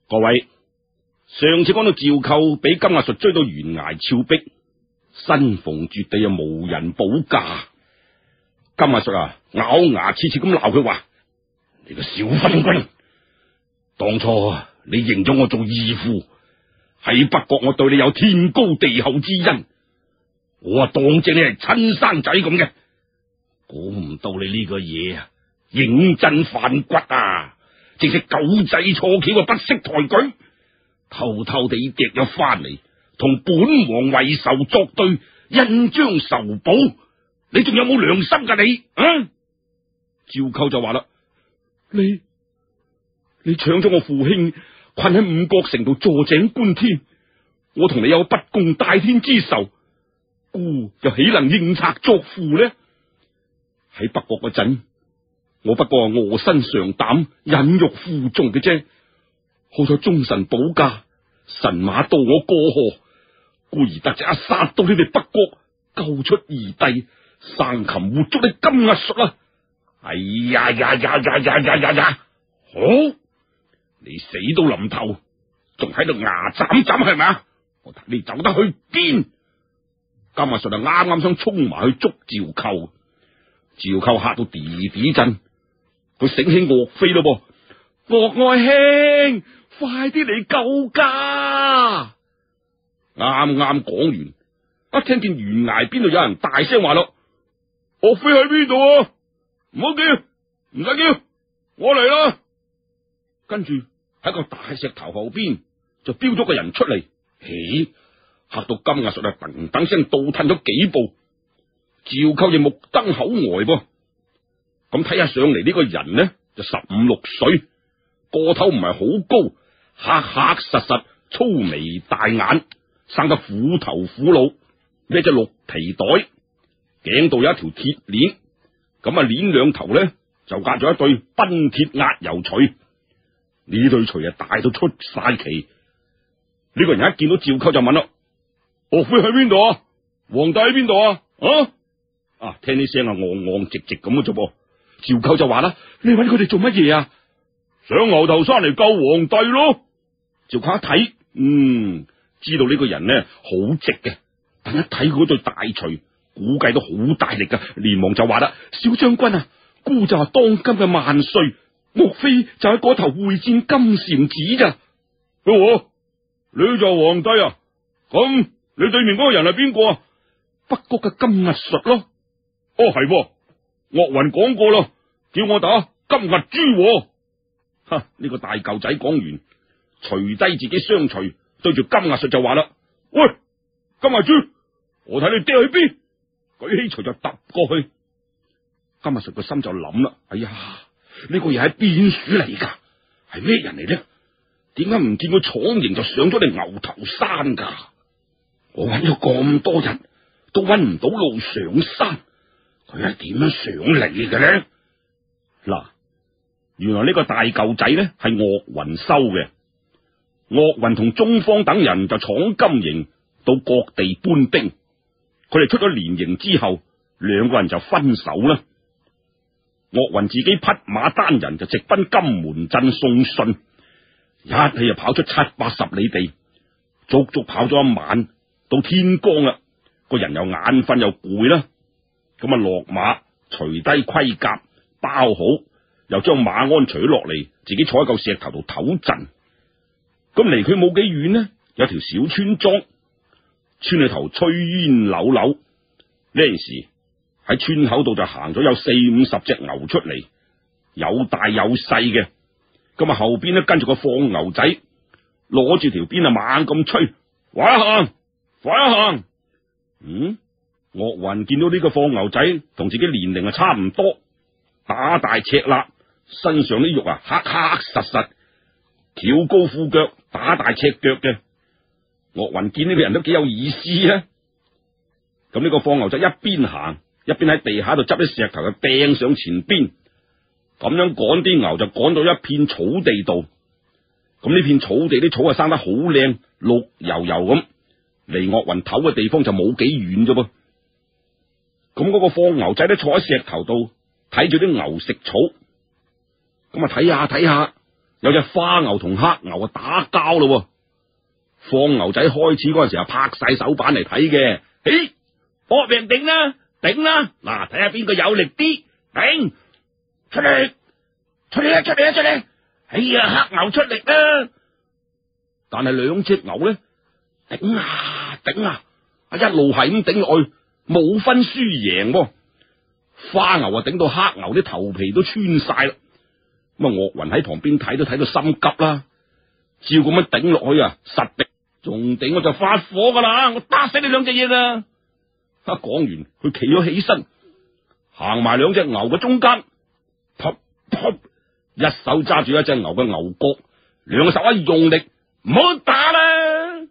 各位，上次講到趙構俾金阿術追到懸崖峭壁，身逢絕地啊，無人保駕。金阿術咬牙切齒咁鬧佢話：你個小昏君，當初你認咗我做義父，喺北國我對你有天高地厚之恩，我當正你係親生仔咁嘅，估唔到你呢個嘢認真反骨正係狗仔錯橋不識抬舉，偷偷地趯咗翻嚟，同本王為仇作對，恩將仇報，你仲有冇良心噶你？趙構就話啦：你搶咗我父兄，困喺五國城度坐井觀天，我同你有不共戴天之仇，孤又豈能應賊作父呢？喺北國嗰陣，我不過臥薪嘗膽，忍辱負重嘅啫。好彩忠臣保駕，神馬渡我過河，故而得隻殺到你哋北國，救出兒弟，生擒活捉你金阿術。哎呀呀呀呀呀呀呀呀！好，你死到臨頭，仲喺度牙斬斬係咪啊？我睇你走得去邊？金阿術啱啱想衝埋去捉趙構，趙構嚇到啲啲震。佢醒起岳飛咯噃，岳愛卿，快啲嚟救家！啱啱講完，一聽見懸崖邊度有人大聲話咯：岳飛喺邊度啊？唔好叫，唔使叫，我嚟啦！跟住喺個大石頭後邊就飆咗個人出嚟，咦，嚇到金阿術噔噔聲倒褪咗幾步，趙構亦目瞪口呆噃。咁睇下上嚟呢個人呢，就15、16歲，個頭唔係好高，黑黑實實，粗眉大眼，生得虎頭虎腦，孭隻綠皮袋，頸度有一條鐵鏈，咁鏈兩頭呢就夾咗一對奔鐵壓油錘，呢對錘大到出晒奇。呢個人一見到趙構就問啦：岳飛喺邊度啊？皇帝喺邊度啊？聽啲聲昂昂直直咁嘅啫噃。趙構就話啦：你搵佢哋做乜嘢啊？上牛頭山嚟救皇帝咯。趙構一睇，知道呢個人呢好直嘅，但一睇嗰對大錘，估計都好大力噶，連忙就話啦：小將軍啊，孤就係當今嘅萬歲，岳飛就喺嗰頭會戰金禪寺咋。你就皇帝啊？咁你對面嗰個人係邊個啊？北國嘅金阿術咯。係。岳雲講過啦，叫我打金壓豬。呢個大舊仔講完，除低自己雙錘，對住金阿術就話啦：喂，金壓豬，我睇你跌去邊？舉起錘就揼過去。金阿術個心就諗啦：哎呀，呢個嘢係邊鼠嚟噶？係咩人嚟呢？點解唔見佢闖營就上咗嚟牛頭山噶？我揾咗咁多日，都揾唔到路上山。佢係點樣上嚟嘅呢？嗱，原來呢個大舊仔呢係岳雲收嘅。岳雲同鍾方等人就闖金營，到各地搬兵。佢哋出咗連營之後，兩個人就分手啦。岳雲自己匹馬單人就直奔金門鎮送信，一氣就跑出780里地，足足跑咗一晚，到天光啦，個人又眼瞓又攰啦。咁落馬，除低盔甲，包好，又將馬鞍除落嚟，自己坐喺嚿石頭度唞陣。咁離佢冇幾遠呢，有條小村莊，村裏頭炊煙柳柳。呢時喺村口度就行咗有40、50隻牛出嚟，有大有細嘅。咁後邊呢跟住個放牛仔，攞住條鞭猛咁吹，快行，快行。岳雲見到呢個放牛仔同自己年齡差唔多，打大赤肋，身上啲肉黑黑實實，翹高褲腳，打大赤腳嘅。岳雲見呢個人都幾有意思啊！咁呢個放牛仔一邊行一邊喺地下度執啲石頭就掟上前邊，咁樣趕啲牛就趕到一片草地度。咁呢片草地啲草生得好靚，綠油油咁，離岳雲唞嘅地方就冇幾遠啫噃。咁嗰個放牛仔咧坐喺石頭度睇住啲牛食草，咁睇下睇下， 有隻花牛同黑牛打交咯。放牛仔開始嗰陣時拍晒手板嚟睇嘅，嘿，搏命頂啦，頂啦，嗱，睇下邊個有力啲，頂，出力，出力啊，出力啊，出力！哎呀，黑牛出力啦，但係兩隻牛咧，頂啊頂啊，一路係咁頂落去，冇分輸贏。花牛頂到黑牛啲頭皮都穿晒啦，咁岳雲喺旁邊睇都睇到心急啦，照咁樣頂落去啊，實頂，仲頂我就發火噶啦，我打死你兩隻嘢啦！一講完，佢企咗起身，行埋兩隻牛嘅中間，噗噗，一手揸住一隻牛嘅牛角，兩手一用力，唔好打啦！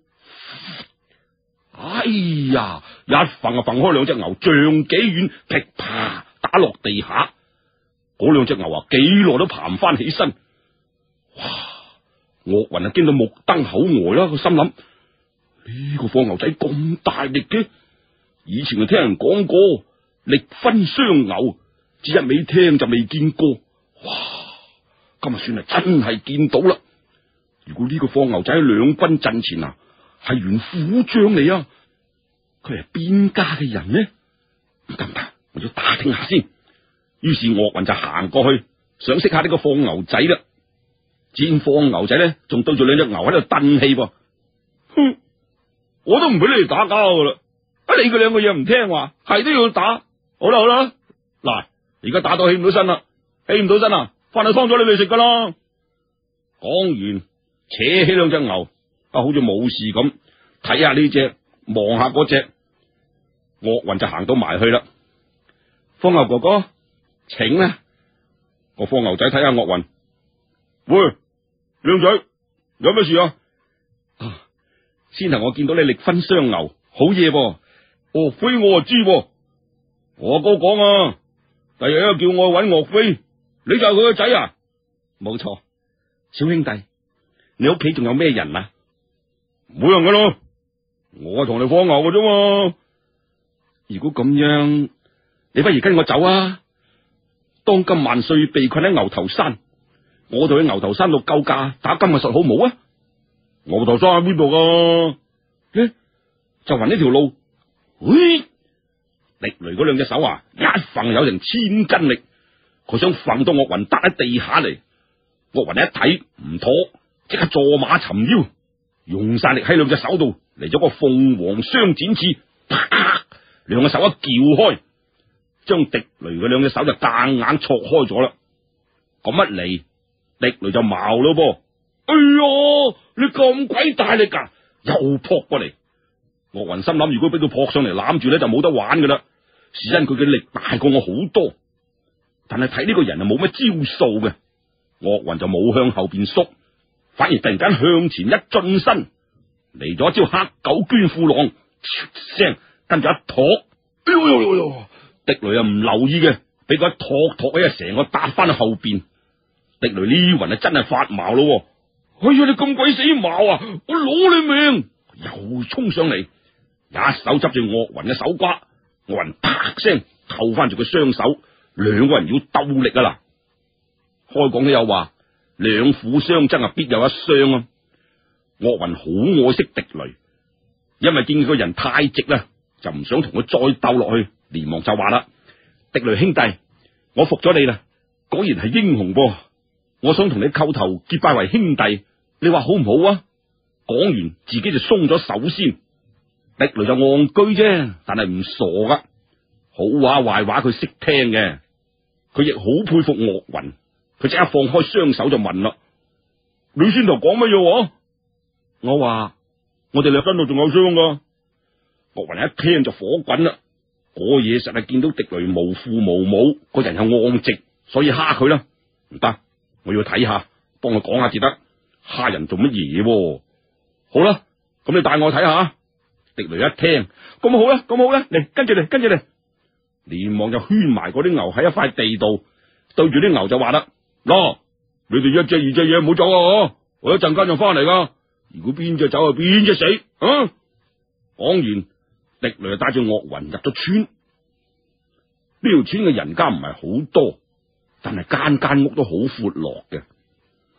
哎呀，一揈就揈開兩隻牛，丈幾遠，噼啪打落地下。嗰兩隻牛啊，幾耐都爬唔翻起身。哇！岳雲啊，驚到目瞪口呆啦！佢心諗呢個放牛仔咁大力嘅，以前就聽人講過力分雙牛，只一味聽就未見過。哇！今日算係真係見到啦！如果呢個放牛仔喺兩軍陣前啊，係袁虎將嚟啊，佢係邊家嘅人呢？唔得唔得，我要打聽下先。於是岳雲就行過去，想識下呢個放牛仔啦。見放牛仔咧，仲對住兩隻牛喺度瞪氣噃。哼，我都唔俾你哋打交噶啦！你佢兩個嘢唔聽話，係都要打。好啦好啦，嗱，而家打到起唔到身啦，起唔到身啊，翻去劏咗你哋食噶啦。講完，扯起兩隻牛，好似冇事咁，睇下呢隻，望下嗰隻。岳雲就行到埋去啦。放牛哥哥，請啦。個放牛仔睇下岳雲，喂，靚仔，有咩事啊？先頭我見到你力分雙牛，好嘢噃。岳飛我就知，我阿哥講啊，第日叫我揾岳飛，你就係佢個仔啊？冇錯，小兄弟，你屋企仲有咩人啊？冇人噶咯，我同你放牛噶啫嘛。如果咁樣，你不如跟我走啊！當今萬歲被困喺牛頭山，我哋去牛頭山度救駕打金兀術好唔好啊？牛頭山喺邊度噶？就憑呢條路。喂，狄雷嗰兩隻手啊，一揈有成千斤力，佢想揈到岳雲搭喺地下嚟。岳雲一睇唔妥，即刻坐馬尋腰，用晒力喺兩隻手度嚟咗個鳳凰雙展翅，啪！兩個手一撬開，將狄雷嘅兩隻手就硬硬戳開咗啦。咁一嚟，狄雷就矛咯噃。哎呀，你咁鬼大力噶，又撲過嚟。岳雲心諗，如果俾佢撲上嚟攬住咧，就冇得玩噶啦。是因佢嘅力大過我好多，但係睇呢個人啊冇乜招數嘅。岳雲就冇向後邊縮，反而突然間向前一進身，嚟咗一招黑狗捐褲浪，聲跟住一托，哎呦！狄雷啊唔留意嘅，俾佢一托起啊，成個搭翻去後邊。狄雷呢魂啊真係發矛咯！哎呀，你咁鬼死矛啊！我攞你命！又衝上嚟，一手執住岳雲嘅手瓜，岳雲啪聲扣翻住佢雙手，兩個人要鬥力啊啦！開講都有話，兩虎相爭啊，必有一傷啊！岳雲好愛惜狄雷，因為見佢個人太直啦，就唔想同佢再鬥落去，連忙就話啦：狄雷兄弟，我服咗你啦，果然係英雄噃！我想同你叩頭結拜為兄弟，你話好唔好啊？講完自己就鬆咗手先。狄雷就戇居啫，但係唔傻噶，好話壞話佢識聽嘅。佢亦好佩服岳雲，佢即刻放開雙手就問啦：你先頭講乜嘢？我話我哋兩身度仲有傷噶。岳雲一聽就火滾啦，嗰嘢實係見到狄雷無父無母，個人又戇直，所以蝦佢啦。唔得，我要睇下，幫佢講下至得。蝦人做乜嘢？好啦，咁你帶我睇下。狄雷一聽，咁好啦，咁好啦，嚟跟住嚟，跟住嚟，連忙就圈埋嗰啲牛喺一塊地度，對住啲牛就話啦：嗱，你哋一隻二隻嘢唔好走啊！我一陣間就翻嚟噶。如果邊隻走啊，邊隻死啊！講完，狄雷就帶住岳雲入咗村。呢條村嘅人家唔係好多，但係間間屋都好闊落嘅。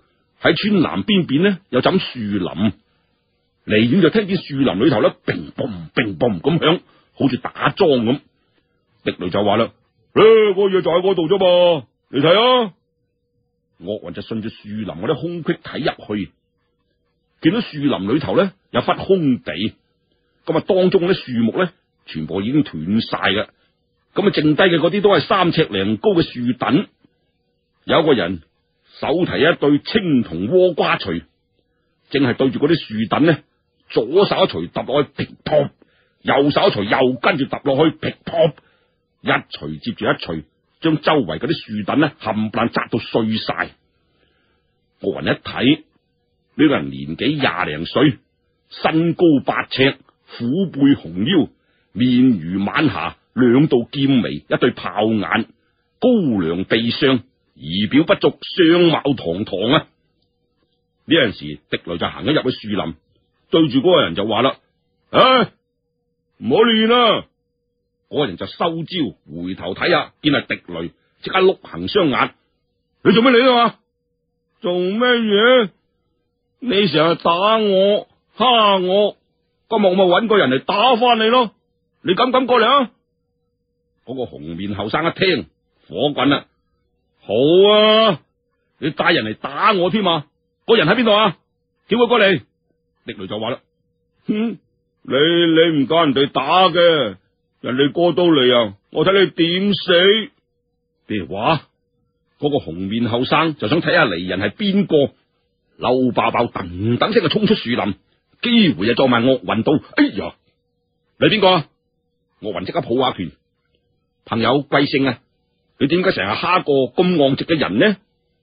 喺村南邊邊呢，有陣樹林，離遠就聽見樹林裏頭咧，乒乓乒乓咁響，好似打樁咁。狄雷就話啦：個嘢就喺嗰度啫嘛，你睇啊！岳雲就順住樹林嗰啲空隙睇入去，見到樹林裏頭咧有忽空地，咁啊當中嗰啲樹木咧全部已經斷晒嘅，咁啊剩低嘅嗰啲都係3尺零高嘅樹墩。有一個人手提一對青銅倭瓜錘，正係對住嗰啲樹墩咧，左手一錘揼落去，噼噗；右手一錘又跟住揼落去，噼噗。一錘接住一錘，將周圍嗰啲樹墩咧冚唪唥砸到碎晒。岳雲一睇，呢個人年紀20零歲，身高8尺，虎背熊腰，面如晚霞，2道劍眉，一對豹眼，高粱地上，儀表不俗，相貌堂堂啊！呢陣時，狄雷就行咗入去樹林，對住嗰個人就話啦：唔好亂啦！嗰個人就收招，回頭睇下，見係狄雷，即刻碌行雙眼。你做咩嚟啊？做咩嘢？你成日打我，蝦我，今日我咪搵個人嚟打翻你咯。你敢唔敢過嚟啊？嗰個紅面後生一聽，火滾啦！好啊，你帶人嚟打我添啊？個人喺邊度啊？叫佢過嚟。狄雷就話啦：你唔夠人哋打嘅。人哋過到嚟啊，我睇你點死？譬如話，嗰個紅面後生就想睇下嚟人係邊個，嬲爆爆噔噔聲就衝出樹林，幾回就撞埋岳雲度。哎呀，你邊個啊？岳雲即刻抱下拳，朋友貴姓啊？你點解成日蝦個咁戇直嘅人呢？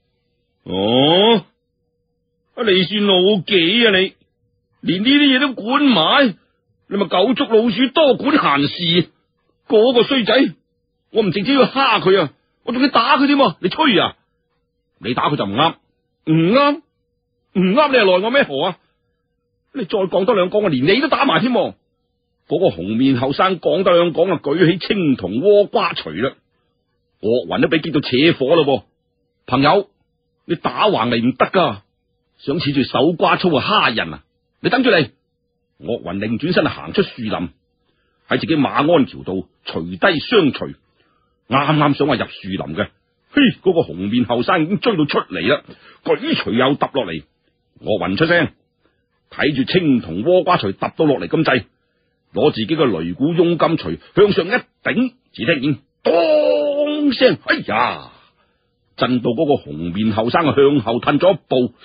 你算老幾啊你？連呢啲嘢都管埋？你咪狗捉老鼠，多管閒事。嗰個衰仔，我唔淨止要蝦佢啊，我仲要打佢添。你吹啊？你打佢就唔啱，唔啱，你係奈我咩何啊？你再講多兩講，我連你都打埋添。嗰個紅面後生講多兩講啊，舉起青銅倭瓜錘啦。岳雲都俾激到扯火啦。朋友，你打橫嚟唔得噶，想恃住手瓜粗啊蝦人啊？你等住嚟。岳雲擰轉身行出樹林，喺自己馬鞍橋度除低雙錘，啱啱想話入樹林嘅，嗰個紅面後生已經追到出嚟啦，舉錘又揼落嚟。岳雲出聲，睇住青銅倭瓜錘揼到落嚟咁滯，攞自己嘅擂鼓雍金錘向上一頂，只聽見當聲，哎呀，震到嗰個紅面後生向後褪咗一步。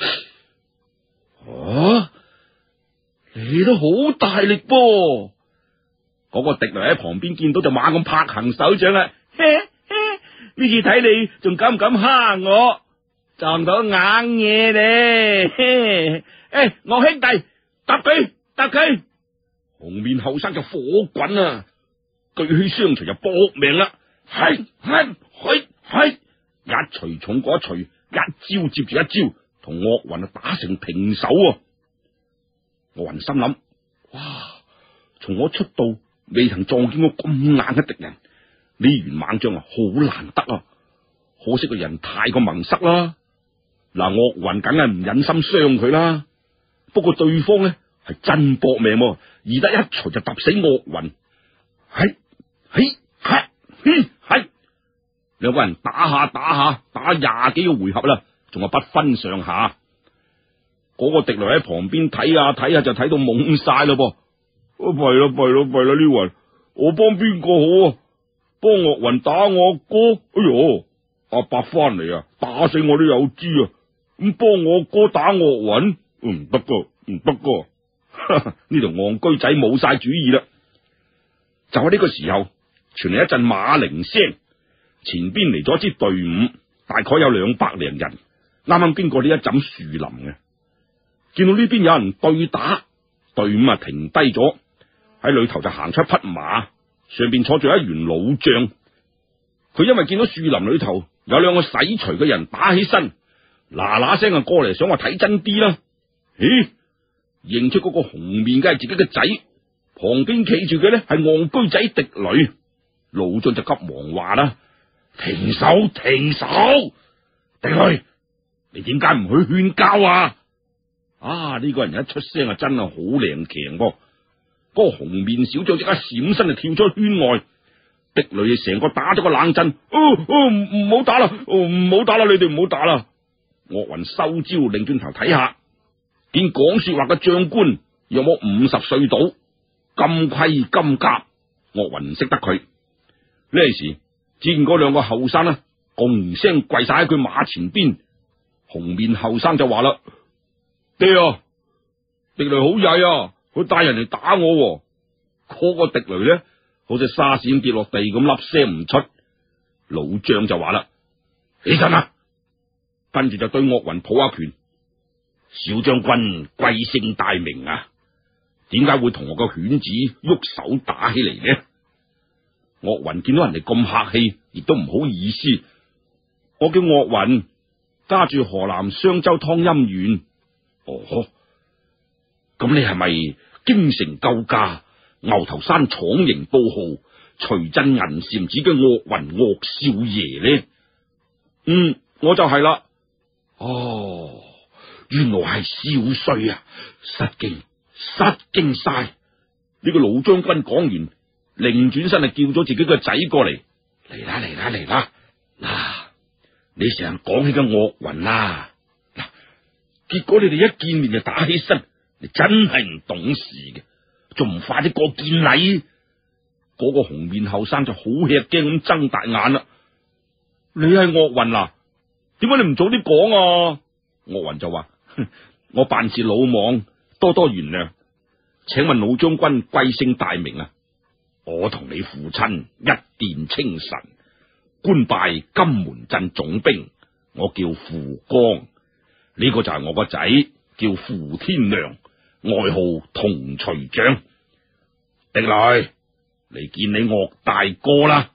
你都好大力噃！嗰個狄雷喺旁邊見到就猛咁拍行手掌啦。呢次睇你仲敢唔敢蝦我？撞到硬嘢咧！岳兄弟，揼佢！紅面後生就火滾啊，舉起雙錘就搏命啦！係，一錘重過一錘，一招接住一招，同岳雲打成平手。岳雲心諗：哇！從我出道未曾撞見過咁硬嘅敵人，呢員猛將好難得啊！可惜個人太過萌塞啦。嗱，岳雲梗係唔忍心傷佢啦。不過對方呢係真搏命，而得一錘就揼死岳雲。兩個人打下打20幾個回合啦，仲係不分上下。嗰個狄雷喺旁邊睇下就睇到懵晒咯噃。弊啦呢位，我幫邊個好啊？幫岳雲打我哥。哎喲，阿伯翻嚟啊，打死我都有知啊。咁幫我哥打岳雲唔得噶。呢條戇居仔冇晒主意啦。就喺呢個時候，傳嚟一陣馬鈴聲，前邊嚟咗一支隊伍，大概有200零人，啱啱經過呢一陣樹林嘅。見到呢邊有人對打，隊伍停低咗，喺裏頭就行出一匹馬，上邊坐住一員老將。佢因為見到樹林裏頭有2個洗錘嘅人打起身，嗱聲過嚟，想話睇真啲啦。認出嗰個紅面梗係自己嘅仔，旁邊企住嘅呢係戇居仔狄雷。老將就急忙話啦：停手！狄雷， 你點解唔去勸交啊？啊！呢個人一出聲啊，真係好靈強噃。嗰個紅面小將即刻閃身就跳出圈外，狄雷成個打咗個冷震。唔好打啦，唔好打啦，你哋唔好打啦。岳雲收招，擰轉頭睇下，見講說話嘅將官有冇50歲到，金盔金甲。岳雲唔識得佢。呢時只見嗰兩個後生啦，共聲跪晒喺佢馬前邊。紅面後生就話啦：爹啊，狄雷好曳啊，佢帶人嚟打我。嗰個狄雷咧，好似沙線跌落地咁，粒聲唔出。老將就話啦：起身啊！跟住就對岳雲抱下拳。小將軍貴姓大名啊？點解會同我個犬子喐手打起嚟呢？岳雲見到人哋咁客氣，亦都唔好意思。我叫岳雲，家住河南商州湯陰縣。哦，咁你係咪京城救駕牛頭山闖營報號徐鎮銀禪寺嘅岳雲岳少爺呢？我就係啦。哦，原來係少帥啊！失敬晒。呢個老將軍講完，擰轉身就叫咗自己個仔過嚟。嚟啦！嗱，你成日講起個岳雲啦，嗱，結果你哋一見面就打起身，你真係唔懂事嘅，仲唔快啲過見禮？嗰個紅面後生就好吃驚咁睜大眼啦。你係岳雲啊？點解你唔早啲講啊？岳雲就話：我辦事魯莽，多多原諒。請問老將軍貴姓大名啊？我同你父親一殿稱臣，官拜金門鎮總兵，我叫傅剛。呢個就係我個仔，叫傅天良，外號銅錘將。狄雷，嚟見你岳大哥啦！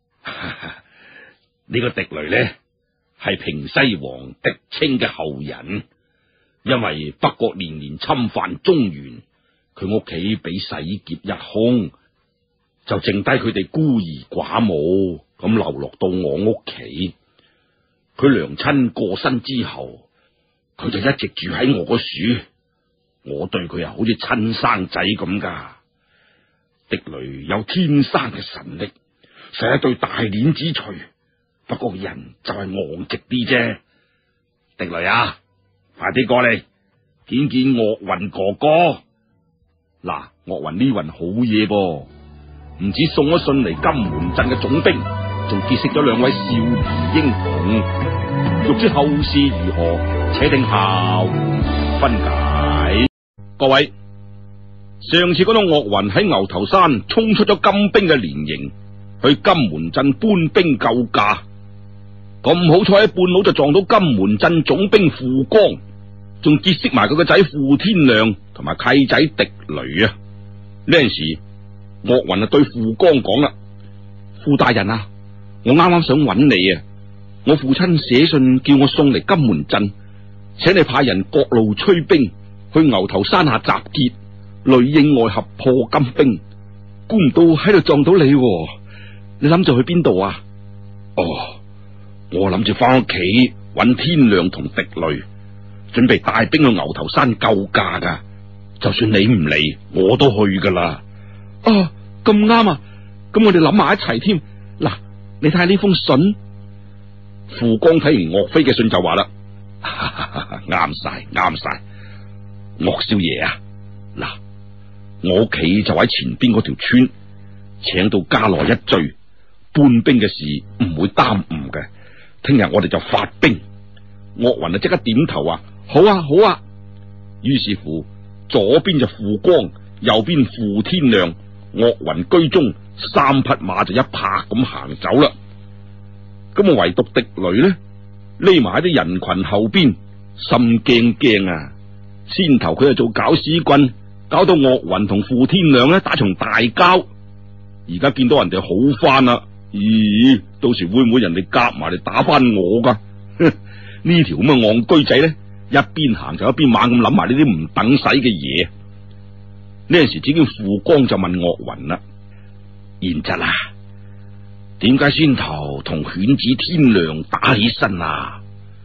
呢個狄雷呢，係平西王狄青嘅後人，因為北國連年侵犯中原，佢屋企俾洗劫一空，就剩低佢哋孤兒寡母咁流落到我屋企。佢娘親過身之後，佢就一直住喺我個署，我對佢啊好似親生仔咁噶。狄雷有天生嘅神力，係一對大鏈子錘，不過人就係昂直啲啫。狄雷啊，快啲過嚟見見岳雲哥哥。嗱，岳雲呢雲好嘢噃，唔止送咗信嚟金門鎮嘅總兵，仲結識咗兩位少兒英雄。欲知後事如何，且聽下回分解。各位，上次講到岳雲喺牛頭山衝出咗金兵嘅連營，去金門鎮搬兵救駕，咁好彩喺半路就撞到金門鎮總兵傅剛，仲結識埋佢個仔傅天亮同埋契仔狄雷啊！呢陣時，岳雲啊對傅剛講啦：傅大人啊，我啱啱想揾你啊！我父親寫信叫我送嚟金門鎮，請你派人各路催兵去牛頭山下集結，裏應外合破金兵。估唔到喺度撞到你，你諗住去邊度啊？哦，我諗住翻屋企揾天亮同狄雷，準備帶兵去牛頭山救駕噶。就算你唔嚟，我都去噶啦。哦，咁啱啊！咁我哋諗埋一齊添。嗱，你睇下呢封信。傅剛睇完岳飛嘅信就話啦：啱晒，岳少爺啊！嗱，我屋企就喺前邊嗰條村，請到家內一聚，搬兵嘅事唔會耽誤嘅。聽日我哋就發兵。岳雲啊，即刻點頭啊，好啊。於是乎，左邊就傅剛，右邊傅天亮，岳雲居中，3匹馬就一拍咁行走啦。咁啊，唯獨狄雷呢，匿埋喺啲人群後邊，心驚啊！先頭佢就做搞屎棍，搞到岳雲同傅天亮呢打場大交。而家見到人哋好翻啦，咦？到時會唔會人哋夾埋嚟打翻我噶？呢條咁嘅戇居仔呢，一邊行就一邊猛咁諗埋呢啲唔等使嘅嘢。呢陣時只見傅剛就問岳雲啦：賢侄啊，點解先頭同犬子天亮打起身啊？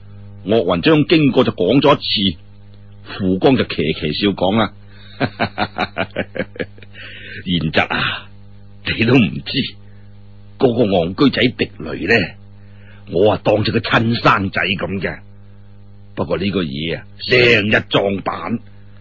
岳雲將經過就講咗一次，傅光就騎騎笑講啦：賢侄啊，你都唔知嗰個戇居仔狄雷呢，我啊當住個親生仔咁嘅。不過呢個嘢啊，成日撞板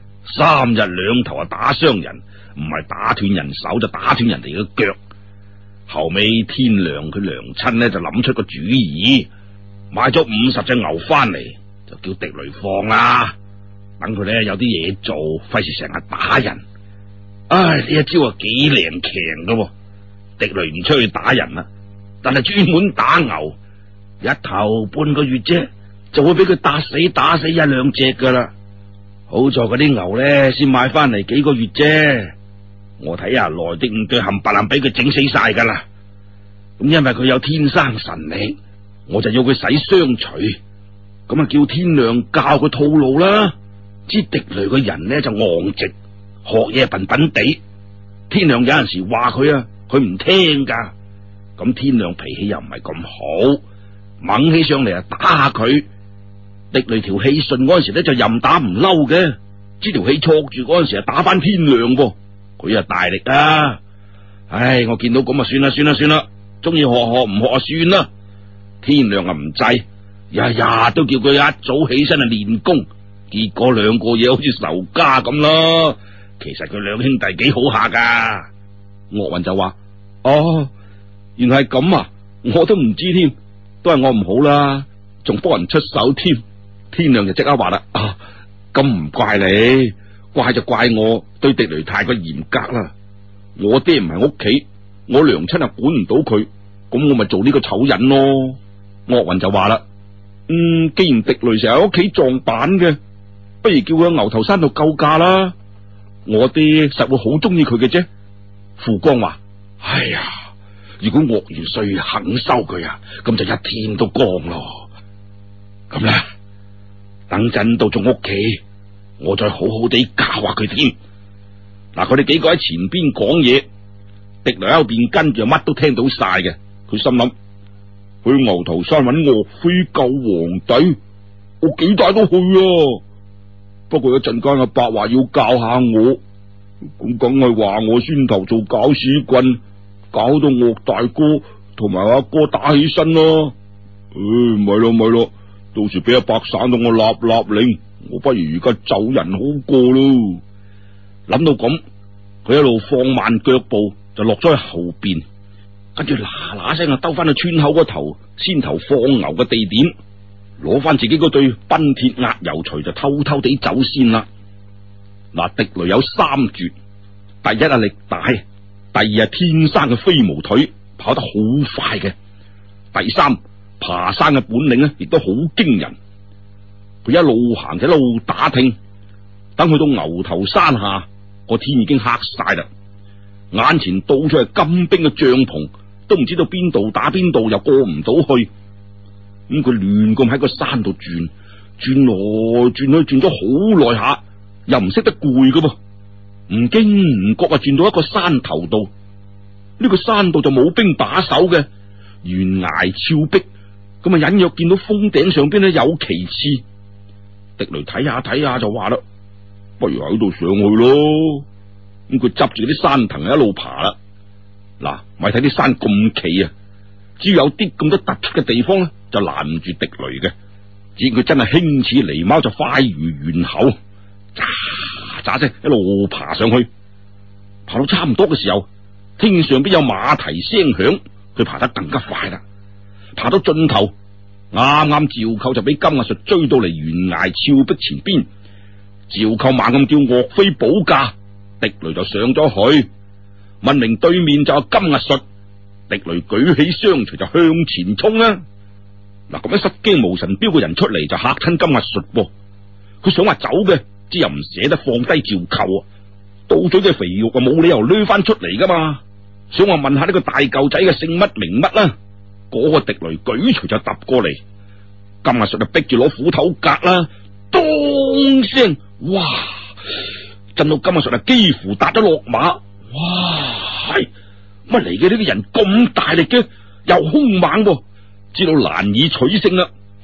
，3日2頭啊打傷人，唔係打斷人手就打斷人哋嘅腳。後尾天亮佢娘親呢就諗出個主意，買咗50隻牛翻嚟，就叫狄雷放啦，等佢呢有啲嘢做，費事成日打人。唉，呢一招啊幾靈強噶，狄雷唔出去打人啦，但係專門打牛，一頭半個月啫，就會俾佢打死1-2隻噶啦。好在嗰啲牛呢先買翻嚟幾個月啫，我睇啊來的5對冚唪唥俾佢整死晒噶啦。咁因為佢有天生神力，我就要佢使雙錘，咁啊叫天亮教佢套路啦。知狄雷個人呢就昂直，學嘢笨笨地。天亮有陣時話佢啊，佢唔聽噶。咁天亮脾氣又唔係咁好，猛起上嚟啊打下佢。狄雷條氣順嗰陣時咧就任打唔嬲嘅，知條氣挫住嗰陣時啊打翻天亮噃，佢啊大力啊！唉，我見到咁啊算啦，中意學唔學啊算啦。天亮啊唔制，日日都叫佢一早起身啊練功，結果兩個嘢好似仇家咁咯。其實佢兩兄弟幾好下噶。岳雲就話：哦，原來係咁啊，我都唔知添，都係我唔好啦，仲幫人出手添。天亮就即刻話啦：啊，咁唔怪你，怪就怪我對狄雷太過嚴格啦。我爹唔喺屋企，我娘親啊管唔到佢，咁我咪做呢個醜人咯。岳雲就話啦：既然狄雷成日喺屋企撞板嘅，不如叫佢喺牛頭山度救駕啦。我爹實會好中意佢嘅啫。傅光話：哎呀，如果岳元帥肯收佢啊，咁就一天都光咯。咁啦，等陣到咗屋企，我再好好地教下佢添。嗱，佢哋幾個喺前邊講嘢，狄雷喺後邊跟住乜都聽到晒嘅。佢心諗：去牛頭山揾岳飛救皇帝，我幾大都去啊。不過一陣間阿伯話要教下我，咁梗係話我先頭做搞屎棍，搞到岳大哥同埋阿哥打起身咯。咪咯，到時俾阿伯省到我立令，我不如而家走人好過咯。諗到咁，佢一路放慢腳步就落咗去後邊，跟住嗱聲啊兜翻去村口嗰頭先頭放牛嘅地點，攞翻自己嗰對奔鐵壓油錘就偷偷地走先啦。嗱，狄雷有3絕，第一啊力大，第二啊天生嘅飛毛腿，跑得好快嘅，第3爬山嘅本領亦都好驚人。佢一路行就一路打聽，等去到牛頭山下，個天已經黑晒啦，眼前到處係金兵嘅帳篷，都唔知道邊度打邊度，又過唔到去。咁佢亂咁喺個山度轉來轉去，轉咗好耐下，又唔識得攰噶噃。唔經唔覺啊，轉到一個山頭度。呢個山度就冇兵把守嘅，懸崖峭壁，咁啊隱約見到峰頂上邊咧有旗幟。狄雷睇下就話啦：不如喺度上去咯。咁佢執住啲山藤一路爬啦。嗱，咪睇啲山咁奇啊，只要有啲咁多突出嘅地方咧，就攔唔住狄雷嘅。只要佢真係輕似狸貓，就快如猿猴，喳聲一路爬上去。爬到差唔多嘅時候，聽見上邊有馬蹄聲響，佢爬得更加快啦。爬到盡頭，啱啱趙構就俾金阿術追到嚟懸崖峭壁前邊。趙構猛咁叫岳飛保駕，狄雷就上咗去，問明對面就係金阿術。狄雷舉起雙錘就向前衝啊！嗱，咁樣失驚無神飆個人出嚟就嚇親金阿術噃。佢想話走嘅，只又唔捨得放低趙構啊！到嘴嘅肥肉啊，冇理由掠翻出嚟噶嘛。想話問下呢個大舊仔嘅姓乜名乜啦。嗰個狄雷舉錘就揼過嚟，金阿術就逼住攞斧頭格啦，當聲，哇！震到金阿術啊幾乎踏咗落馬。哇！係乜嚟嘅呢啲人咁大力嘅，又兇猛噃，知道難以取勝啦，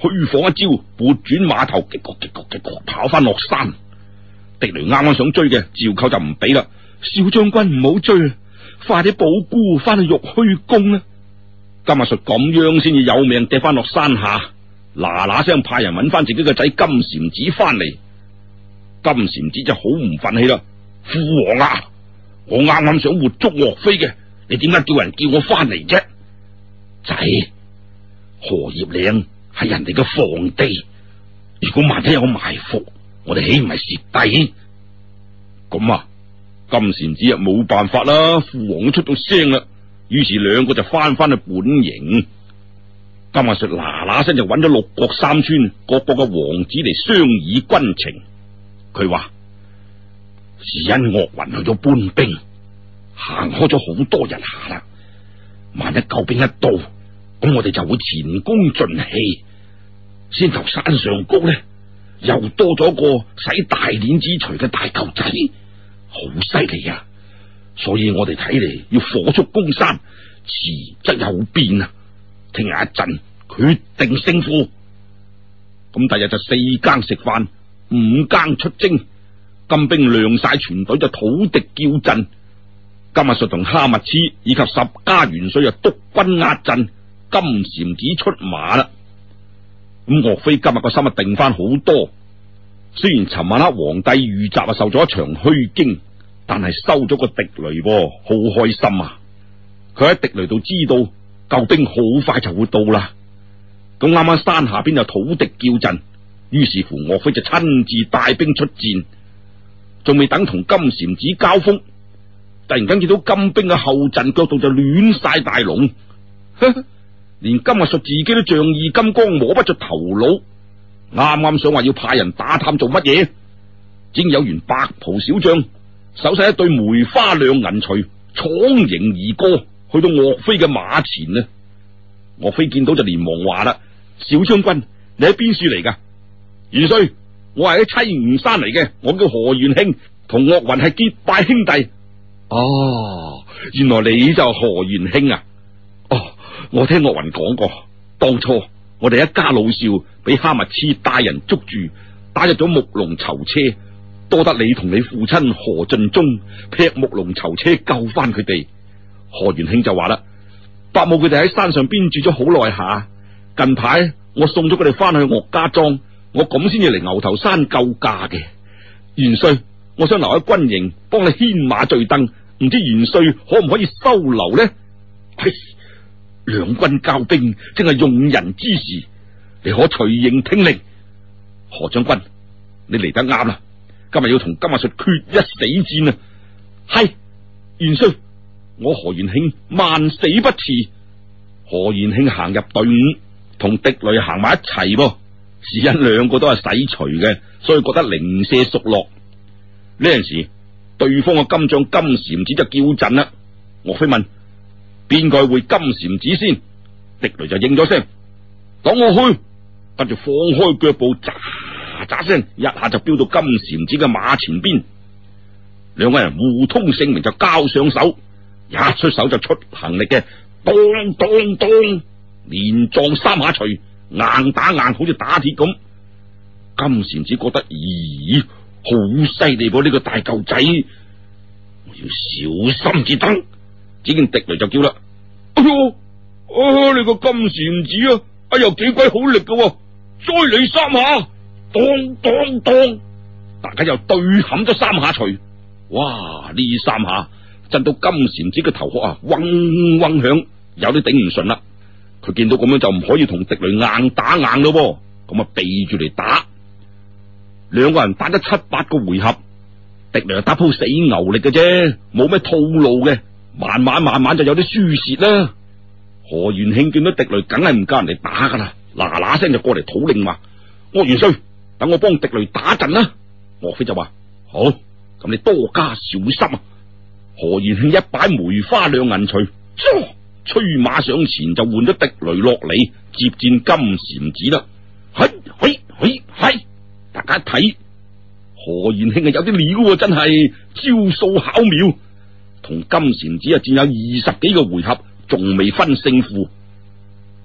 虛晃一招，撥轉馬頭，擊角跑翻落山。狄雷啱啱想追嘅，趙構就唔俾啦。少將軍唔好追啊，快啲保姑翻去玉虛宮啦。金阿術咁樣先至有命跌翻落山下，嗱嗱聲派人揾翻自己個仔金禪子翻嚟。金禪子就好唔忿氣啦，父王啊，我啱啱想活捉岳飛嘅，你點解叫人叫我翻嚟啫？仔，荷葉嶺係人哋嘅防地，如果萬一有埋伏，我哋豈唔係蝕底？咁啊，金禪子啊冇辦法啦，父王都出到聲啦，於是兩個就翻去本營。金阿術嗱嗱聲就揾咗六國三村各國嘅王子嚟商議軍情。佢話是因岳雲去咗搬兵，行開咗好多日下啦，萬一救兵一到，咁我哋就會前功盡棄。先頭山上高呢，又多咗個使大鏈子錘嘅大舊仔，好犀利啊！所以我哋睇嚟要火速攻山，遲則有變啊！聽日一陣決定勝負。咁第日就4更食飯，5更出征，金兵亮晒全隊就討敵叫陣。金阿術同哈密黐以及10家元帥啊督軍壓陣，金禪子出馬啦。咁岳飛今日個心啊定翻好多，雖然尋晚黑皇帝遇襲啊受咗一場虛驚，但係收咗個敵雷，好開心啊！佢喺敵雷度知道救兵好快就會到啦。咁啱啱山下邊就討敵叫陣，於是乎岳飛就親自帶兵出戰，仲未等同金禪子交鋒，突然間見到金兵嘅後陣腳度就亂晒大龍，連金阿術自己都仗義金剛摸不着頭腦，啱啱想話要派人打探做乜嘢，正有員白袍小將手使一對梅花亮銀錘闖營而過，去到岳飛嘅馬前呢。岳飛見到就連忙話啦：小將軍，你喺邊處嚟噶？元帥，我係喺七吳山嚟嘅，我叫何元慶，同岳雲係結拜兄弟。哦，原來你就何元慶啊！哦，我聽岳雲講過，當初我哋一家老少俾哈密黐帶人捉住，打入咗木龍囚車，多得你同你父親何盡忠劈木龍囚車救翻佢哋。何元慶就話啦：伯母佢哋喺山上邊住咗好耐下，近排我送咗佢哋翻去岳家莊，我咁先至嚟牛頭山救駕嘅。元帥，我想留喺軍營幫你牽馬墜燈，唔知元帥可唔可以收留呢？兩軍交兵正係用人之時，你可隨應聽令。何將軍，你嚟得啱啦，今日要同金阿術決一死戰啊！係元帥，我何元慶萬死不辭。何元慶行入隊伍，同狄雷行埋一齊噃，是因兩個都係使錘嘅，所以覺得零舍熟絡。呢陣時，對方嘅金將金禪子就叫陣啦。岳飛問：邊個會金禪子先？狄雷就應咗聲：等我去。跟住放開腳步，喳喳聲，一下就飆到金禪子嘅馬前邊。兩個人互通姓名就交上手，一出手就出行力嘅，當當當，連撞三下錘，硬打硬，好似打鐵咁。金禪子覺得，咦，好犀利噃！呢個大舊仔，我要小心至得。只見狄雷就叫啦：哎喲，你個金禪子啊，哎呀，幾鬼好力噶！再嚟三下，當當當，大家又對冚咗三下錘。哇！呢三下震到金禪子嘅頭殼啊，嗡嗡響，有啲頂唔順啦。佢見到咁樣就唔可以同狄雷硬打硬咯，咁啊避住嚟打。兩個人打咗7、8個回合，狄雷打鋪死牛力嘅啫，冇咩套路嘅，慢慢就有啲輸蝕啦。何元慶見到狄雷梗係唔夠人哋打噶啦，嗱嗱聲就過嚟討令話：岳元帥，等我幫狄雷打陣啦。岳飛就話：好，咁你多加小心啊。何元慶一擺梅花亮銀錘，催馬上前就換咗狄雷落嚟接戰金禪子啦。係，大家一睇，何元慶係有啲料，真係招數巧妙，同金禪子啊戰有20幾個回合，仲未分勝負。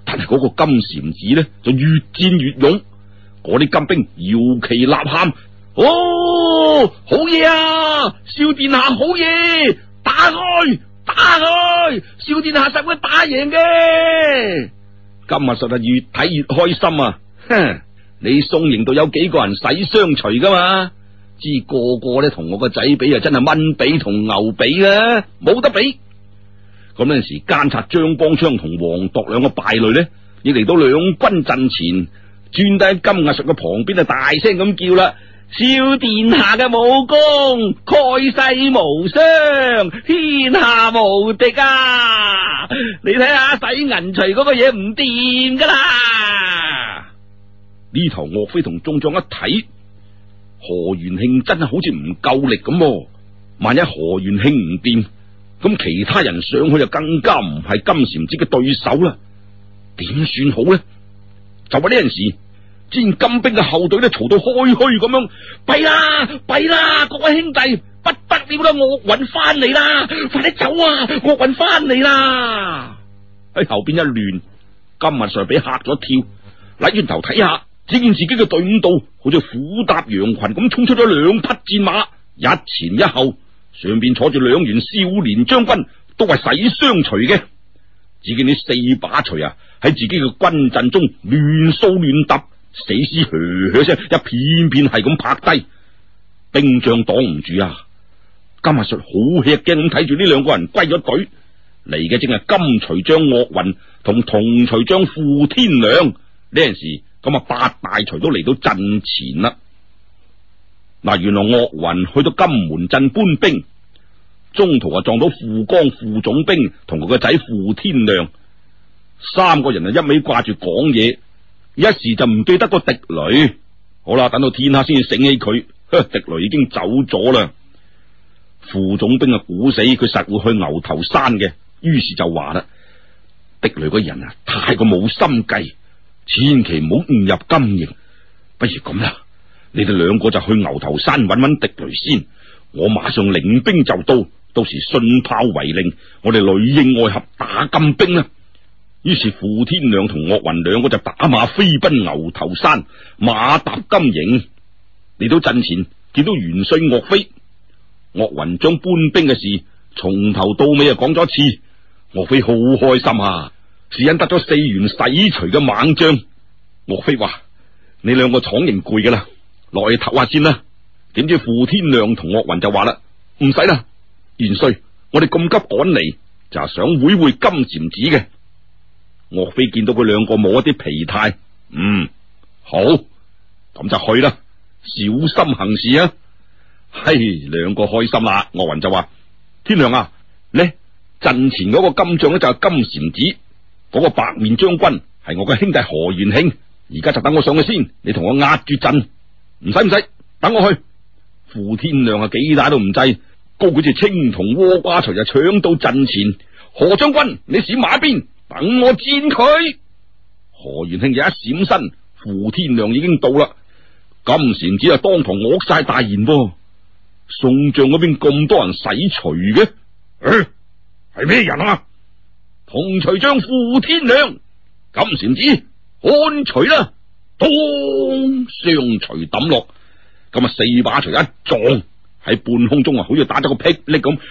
但係嗰個金禪子呢，就越戰越勇，嗰啲金兵搖旗吶喊：哦，好嘢啊！蕭殿下好嘢，打開打開，蕭殿下實會打贏嘅。金阿術越睇越開心啊！哼，你宋營度有幾個人使雙錘噶嘛？知個個咧同我個仔比啊，真係蚊比同牛比啊，冇得比。咁呢陣時，監察張邦昌同黃鐸兩個敗類咧，亦嚟到兩軍陣前，轉低喺金阿術嘅旁邊啊，大聲咁叫啦：蕭殿下嘅武功蓋世無雙，天下無敵啊！你睇下使銀錘嗰個嘢唔掂噶啦！呢頭岳飛同眾將一睇，何元慶真係好似唔夠力咁，萬一何元慶唔掂，咁其他人上去就更加唔係金禪子嘅對手啦。點算好呢？就話呢陣時，只見金兵嘅後隊咧嘈到開墟咁樣，弊啦弊啦！各位兄弟，不得了啦！岳雲翻嚟啦，快啲走啊！岳雲翻嚟啦！喺後邊一亂，金阿術俾嚇咗跳，擰轉頭睇下，只見自己嘅隊伍度好似虎踏羊群咁衝出咗兩匹戰馬，一前一後，上邊坐住兩員少年將軍，都係使雙錘嘅。只見呢四把錘啊，喺自己嘅軍陣中亂掃亂揼，死屍噓噓聲，一片片係咁拍低，兵將擋唔住啊！金阿術好吃驚咁睇住呢兩個人歸咗隊，嚟嘅正係金隨將岳雲同銅隨將傅天良。呢陣時咁啊，八大錘都嚟到陣前啦。嗱，原來岳雲去到金門鎮搬兵，中途啊撞到傅剛副總兵同佢個仔傅天良，三個人啊一味掛住講嘢，一時就唔記得個狄雷。好啦，等到天黑先至醒起佢，狄雷已經走咗啦。傅總兵啊估死佢實會去牛頭山嘅，於是就話啦：狄雷個人啊太過冇心計，千祈唔好誤入金營。不如咁啦，你哋兩個就去牛頭山揾揾狄雷先，我馬上領兵就到，到時信炮為令，我哋裏應外合打金兵啦。於是傅天亮同岳雲兩個就打馬飛奔牛頭山，馬踏金營。嚟到陣前，見到元帥岳飛，岳雲將搬兵嘅事從頭到尾講咗一次。岳飛好開心啊，是因得咗4員使錘嘅猛將。岳飛話：你兩個闖營攰噶啦，落去唞下先啦。點知傅天亮同岳雲就話啦：唔使啦，元帥，我哋咁急趕嚟，就係想會會金禪子嘅。岳飛見到佢兩個冇一啲疲態，好，咁就去啦，小心行事啊！兩個開心啦。岳雲就話：天亮啊，呢陣前嗰個金將呢就係金禪子，嗰個白面將軍係我嘅兄弟何元慶，而家就等我上去先，你同我壓住陣，唔使，等我去。傅天亮啊幾大都唔制，高舉住青銅倭瓜錘就搶到陣前。何將軍，你閃馬邊，等我戰佢。何元慶就一閃身，傅天亮已經到啦。金禪子啊當堂惡晒大言噃，宋將嗰邊咁多人使錘嘅，係咩人啊？銅錘將傅天亮，金禪子看錘啦，當雙錘抌落，咁啊4把錘一撞喺半空中啊，好似打咗個霹靂咁，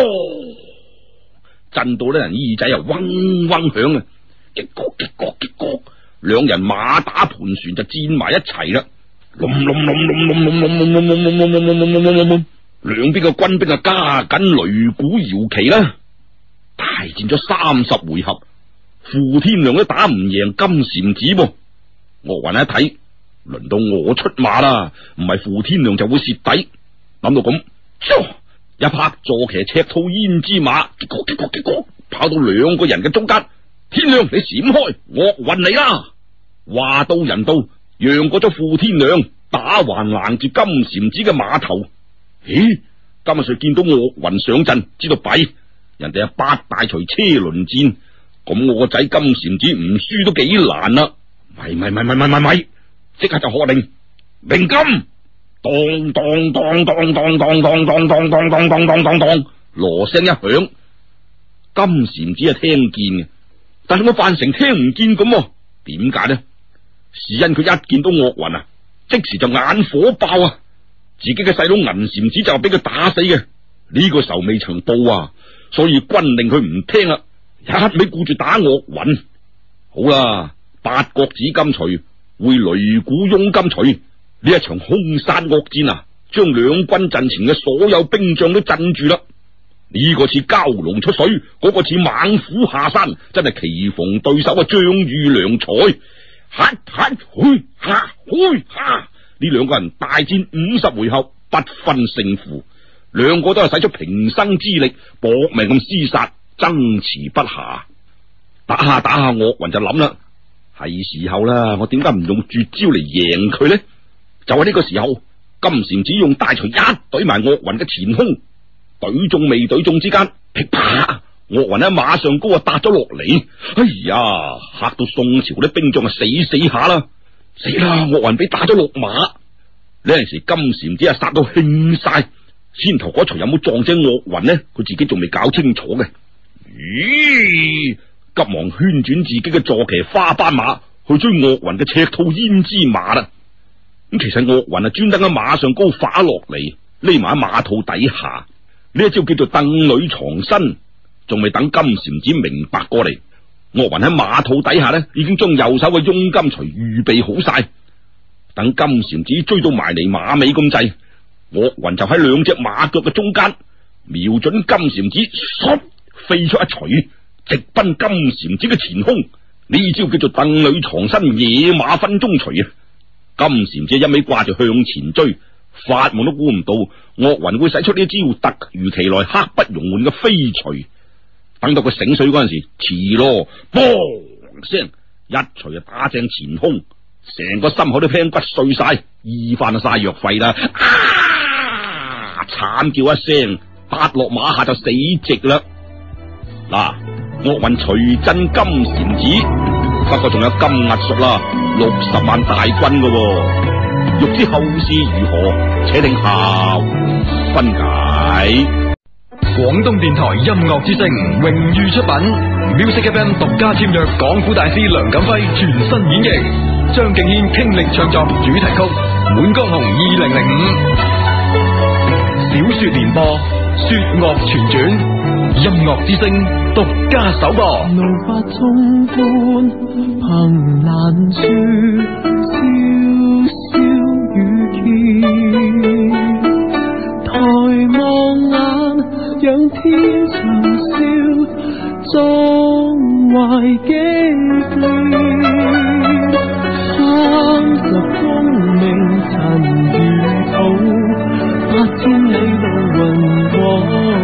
震到呢人耳仔啊嗡嗡響啊，擊角，兩人馬打盤旋就戰埋一齊啦，兩邊嘅軍兵啊加緊擂鼓搖旗啦，大戰咗30回合，傅天亮都打唔贏金禪子噃。岳雲一睇，輪到我出馬啦，唔係傅天亮就會蝕底，諗到咁，一拍坐騎赤兔胭脂馬，結果跑到兩個人嘅中間。天亮，你閃開，岳雲嚟啦！話到人到，讓過咗傅天亮，打橫攔住金禪子嘅馬頭。金阿術見到岳雲上陣，知道弊，人哋係八大錘車輪戰，咁我個仔金禪子唔輸都幾難啦。咪，即刻就喝令，鳴金！當當當當當當當當當當當當當當，鑼聲一響，金禪子係聽見嘅， 但係我范成聽唔見咁，點解呢？是因佢一見到岳雲啊，即時就眼火爆啊！自己嘅細佬銀禪子就係俾佢打死嘅，呢個仇未曾報啊，所以軍令佢唔聽啊，一味顧住打岳雲。好啦，八國紫金錘會擂鼓雍金錘，呢一場兇殺惡戰啊，將兩軍陣前嘅所有兵將都鎮住啦。呢個似蛟龍出水，嗰個似猛虎下山，真係棋逢對手啊，將遇良才。呢兩個人大戰50回合，不分勝負，兩個都係使出平生之力，搏命咁廝殺，爭持不下。打下打下，岳雲就諗啦，係時候啦，我點解唔用絕招嚟贏佢呢？就喺呢個時候，金禪子用大錘一懟埋岳雲嘅前胸，懟中未懟中之間，噼啪，岳雲喺馬上高啊搭咗落嚟。哎呀，嚇到宋朝啲兵將啊死下啦！死啦！岳雲俾打咗落馬。呢陣時金禪子啊殺到興晒，先頭嗰錘有冇撞正岳雲呢？佢自己仲未搞清楚嘅。咦！急忙圈轉自己嘅坐騎花斑馬去追岳雲嘅赤兔胭脂馬啦。咁其實岳雲啊專登喺馬上高反落嚟，匿埋喺馬肚底下。呢一招叫做鄧裏藏身，仲未等金禪子明白過嚟。岳雲喺馬肚底下呢，已經將右手嘅雍金錘預備好晒。等金禪子追到埋嚟馬尾咁滯，岳雲就喺兩隻馬腳嘅中間，瞄準金禪子，唰飛出一錘，直奔金禪子嘅前胸。呢招叫做鄧裏藏身野馬分鬃錘啊！金禪子一味掛住向前追，發夢都估唔到岳雲會使出呢招突如其來、刻不容緩嘅飛錘。等到佢醒水嗰陣時，遲咯，嘣聲一錘就打正前胸，成個心口都聽骨碎晒，醫翻晒藥費啦！慘叫一聲，搭落馬下就死直啦！嗱，岳雲隨陣金禪子，不過仲有金壓術啦，60萬大軍噶，欲知後事如何，且聽下回分解。 廣東電台音樂之聲榮譽出品 ，Music FM 獨家簽約講古大師梁錦輝全新演繹，張敬軒傾力唱作主題曲《滿江紅2005》，小說連播，說樂全轉，音樂之聲獨家首播。 怒髮衝冠，憑欄處，瀟瀟雨歇，抬望眼，仰天長嘯，壯懷激烈。30功名塵如土，8000里路雲和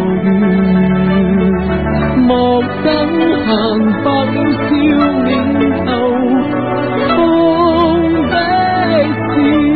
月。莫等閒發了笑面頭，痛的是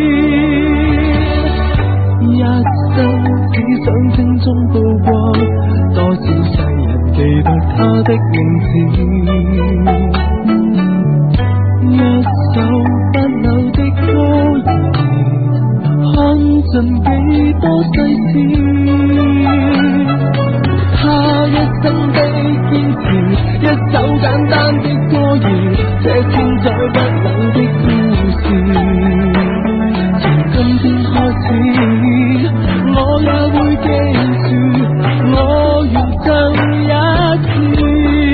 一生只想精忠報國，多少世人記得他的名字。一首不朽的歌兒，哼盡幾多世事。他一生的堅持，一首簡單的歌兒，這千載不朽的故事。從今天開始，我也會記住，我要唱一次。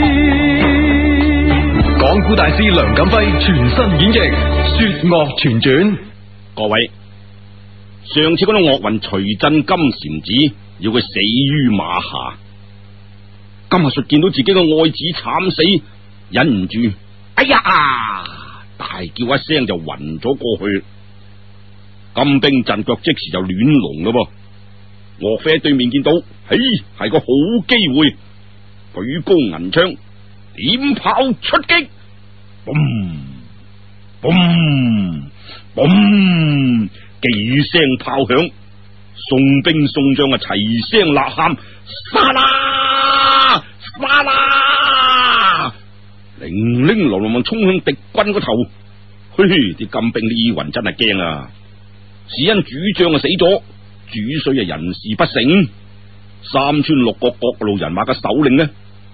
講古大師梁錦輝全新演繹《說樂全傳》。 各位，上次講到岳雲隨陣金禪子，要佢死於馬下。金下術見到自己嘅愛子慘死，忍唔住，哎呀！大叫一聲就暈咗過去。金兵陣腳即時就亂龍咯噃。岳飛喺對面見到，嘿，係個好機會，舉高銀槍，點炮出擊，嘣嘣嘣，幾聲炮響，宋兵宋將啊齊聲吶喊，殺啦！殺啦！零零落落衝向敵軍個頭，嘿，啲金兵呢雲真係驚啊！是因主將啊死咗，主帥啊人事不省，三川六國各路人馬嘅首領呢，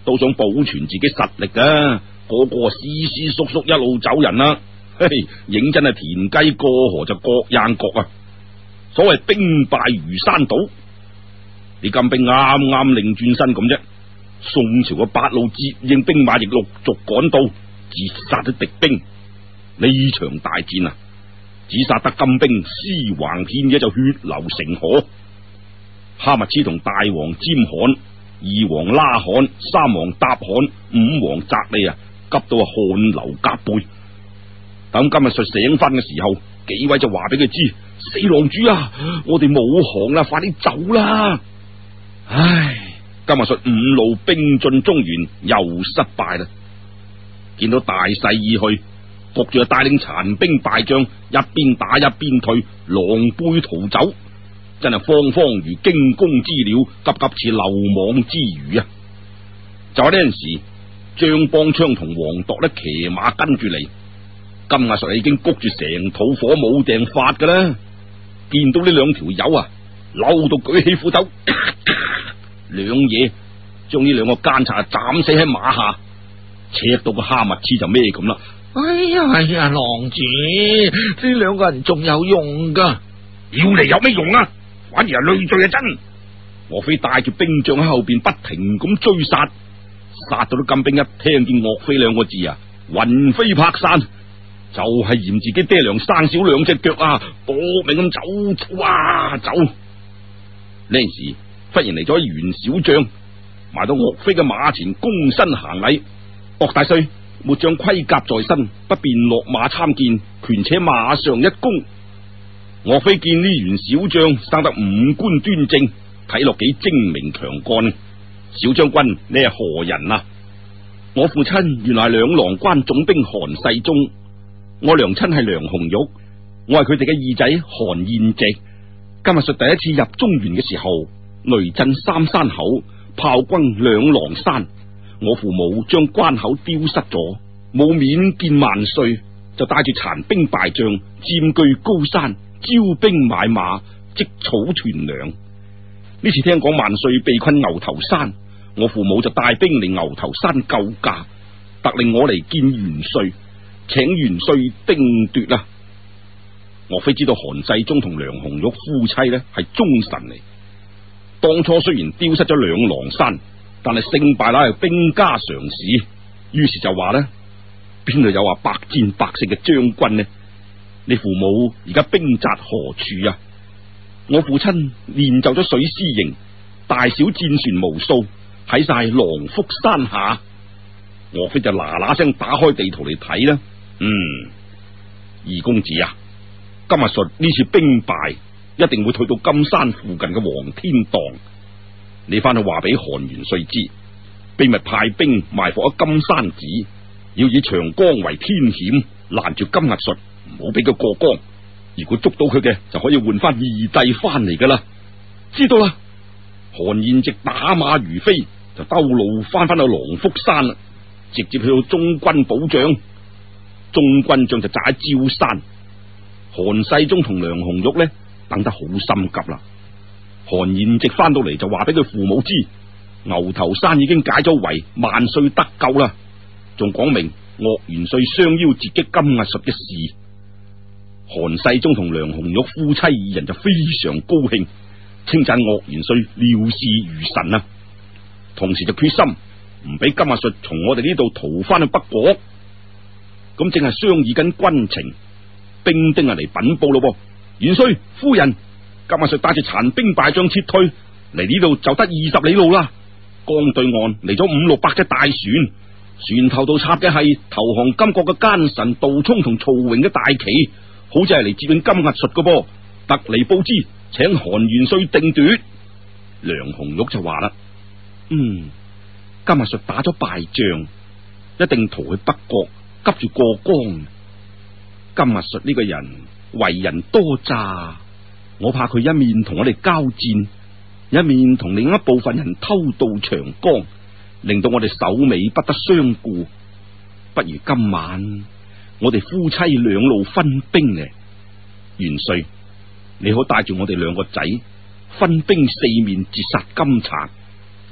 都想保存自己實力噶，個個斯斯縮縮一路走人啦。嘿，認真係田雞過河就各硬各啊！所謂兵敗如山倒，啲金兵啱啱擰轉身咁啫。宋朝嘅八路接應兵馬亦陸續趕到，截殺咗敵兵。呢場大戰啊，只殺得金兵屍橫遍野，就血流成河。哈密斯同大王尖罕、二王拉罕、三王答罕、五王扎利啊，急到汗流浹背。等今日術醒翻嘅時候，幾位就話俾佢知：四郎主啊，我哋冇行啦，快啲走啦！唉，今日術五路兵進中原又失敗啦。見到大勢已去，焗住帶領殘兵敗將一邊打一邊退，狼狽逃走，真係慌慌如驚弓之鳥，急急似漏網之魚啊！就喺呢陣時，張邦昌同黃鐸呢騎馬跟住嚟。金阿術已經谷住成肚火冇定發噶啦，見到呢兩條友啊，嬲到舉起斧頭，兩嘢將呢兩個奸賊斬死喺馬下，赤到個哈密斯就咩咁啦。 哎呀，郎主，呢兩個人仲有用噶？ 要嚟有咩用啊？反而係累贅啊！真，岳飛帶住兵將喺後邊不停咁追殺，殺到啲金兵一聽見岳飛兩個字啊，魂飛魄散。就係嫌自己爹娘生少兩隻腳啊，搏命咁走啊走！呢陣時忽然嚟咗袁小將，埋到岳飛嘅馬前躬身行禮：岳大帥，末將盔甲在身，不便落馬參見，權且馬上一躬。岳飛見呢袁小將生得五官端正，睇落幾精明強幹。小將軍，你係何人啊？我父親原來係兩郎關總兵韓世忠。我娘親係梁紅玉，我係佢哋嘅二仔韓燕直。今日術第一次入中原嘅時候，雷震三山口，炮轟兩狼山，我父母將關口丟失咗，冇面見萬歲，就帶住殘兵敗將佔據高山，招兵買馬，積草屯糧。呢次聽講萬歲被困牛頭山，我父母就帶兵嚟牛頭山救駕，特令我嚟見元帥，請元帥定奪啦！岳飛知道韓世忠同梁紅玉夫妻呢係忠臣嚟，當初雖然丟失咗兩狼山，但係勝敗乃係兵家常事，於是就話呢，邊度有話百戰百勝嘅將軍呢？你父母而家兵扎何處啊？我父親練就咗水師營，大小戰船無數，喺晒狼福山下。岳飛就嗱嗱聲打開地圖嚟睇啦。二公子啊，今日術呢次兵敗，一定會退到金山附近嘅黃天蕩。你翻去話俾韓元帥知，秘密派兵埋伏喺金山寺，要以長江為天險，攔住金日術，唔好俾佢過江。如果捉到佢嘅，就可以換翻二弟翻嚟噶啦。知道啦。韓燕直打馬如飛，就兜路翻去狼福山啦，直接去到中軍保障。中軍將就扎喺焦山。韓世忠同梁紅玉呢，等得好心急啦。韓燕直翻到嚟就話俾佢父母知，牛頭山已經解咗圍，萬歲得救啦，仲講明岳元帥相邀截擊金壓術嘅事。韓世忠同梁紅玉夫妻二人就非常高興，稱讚岳元帥料事如神啊，同時就決心唔俾金壓術從我哋呢度逃翻去北國。咁正係商議緊軍情，兵丁嚟稟報咯。元帥夫人，金壓術帶住殘兵敗將撤退，嚟呢度就得20里路啦。江對岸嚟咗500-600隻大船，船頭度插嘅係投降金國嘅奸臣杜充同曹榮嘅大旗，好似係嚟接應金壓術嘅噃。特嚟報知，請韓元帥定奪。梁紅玉就話啦：金壓術打咗敗仗，一定逃去北國，急住過江。金壓術呢個人為人多詐，我怕佢一面同我哋交戰，一面同另一部分人偷渡長江，令到我哋首尾不得相顧。不如今晚我哋夫妻兩路分兵呢？元帥，你好帶住我哋兩個仔分兵四面截殺金賊，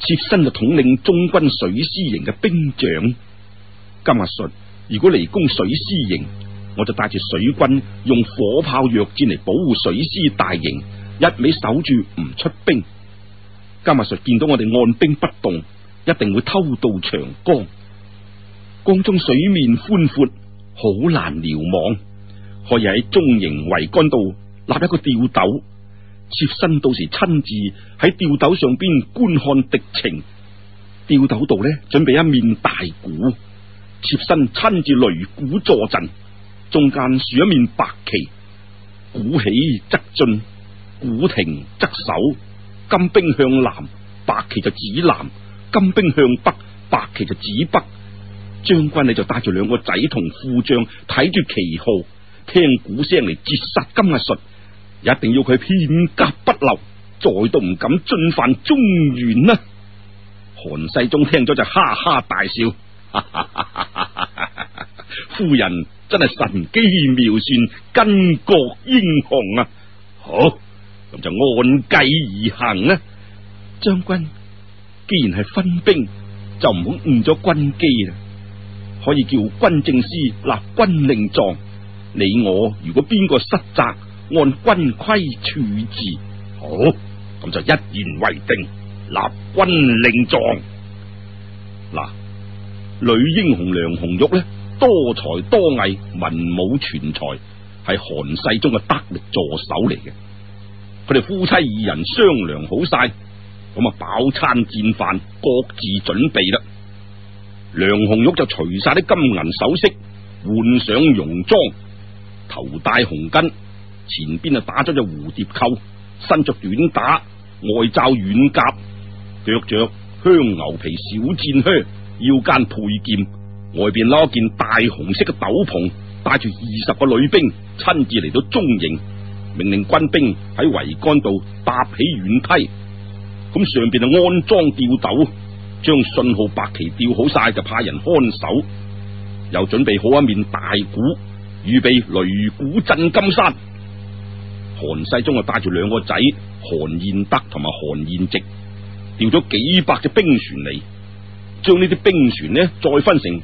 妾身就統領中軍水師營嘅兵將。今日述，如果嚟攻水師營，我就帶住水軍用火炮藥箭嚟保護水師大營，一味守住唔出兵。今日述見到我哋按兵不動，一定會偷渡長江。江中水面寬闊，好難瞭望，可以喺中營桅杆度立一個吊斗，妾身到時親自喺吊斗上邊觀看敵情。吊斗度呢，準備一面大鼓，妾身親自擂鼓坐陣，中間豎一面白旗，鼓起則進，鼓停則守。金兵向南，白旗就指南；金兵向北，白旗就指北。將軍你就帶住兩個仔同副將睇住旗號，聽鼓聲嚟截殺金日術，一定要佢片甲不留，再都唔敢進犯中原啦！韓世忠聽咗就哈哈大笑，哈哈哈哈哈哈，夫人真係神機妙算，巾幗英雄啊！好，咁就按計而行啊！將軍，既然係分兵，就唔好誤咗軍機啦。可以叫軍政司立軍令狀，你我如果邊個失責，按軍規處置。好，咁就一言為定，立軍令狀。嗱，女英雄梁紅玉呢，多才多藝，文武全才，係韓世忠嘅得力助手嚟嘅。佢哋夫妻二人商量好晒，咁啊飽餐戰飯，各自準備啦。梁紅玉就除晒啲金銀首飾，換上戎裝，頭戴紅巾，前邊啊打咗隻蝴蝶扣，身着短打，外罩軟甲，腳着香牛皮小戰靴，腰間佩劍，外邊攞一件大紅色嘅斗篷，帶住20個女兵，親自嚟到中營，命令軍兵喺桅杆度搭起軟梯，咁上邊啊安裝吊斗，將信號白旗吊好晒，就派人看守，又準備好一面大鼓，預備擂鼓震金山。韓世忠啊帶住兩個仔韓彥德同埋韓彥直，調咗幾百隻兵船嚟，將呢啲兵船呢再分成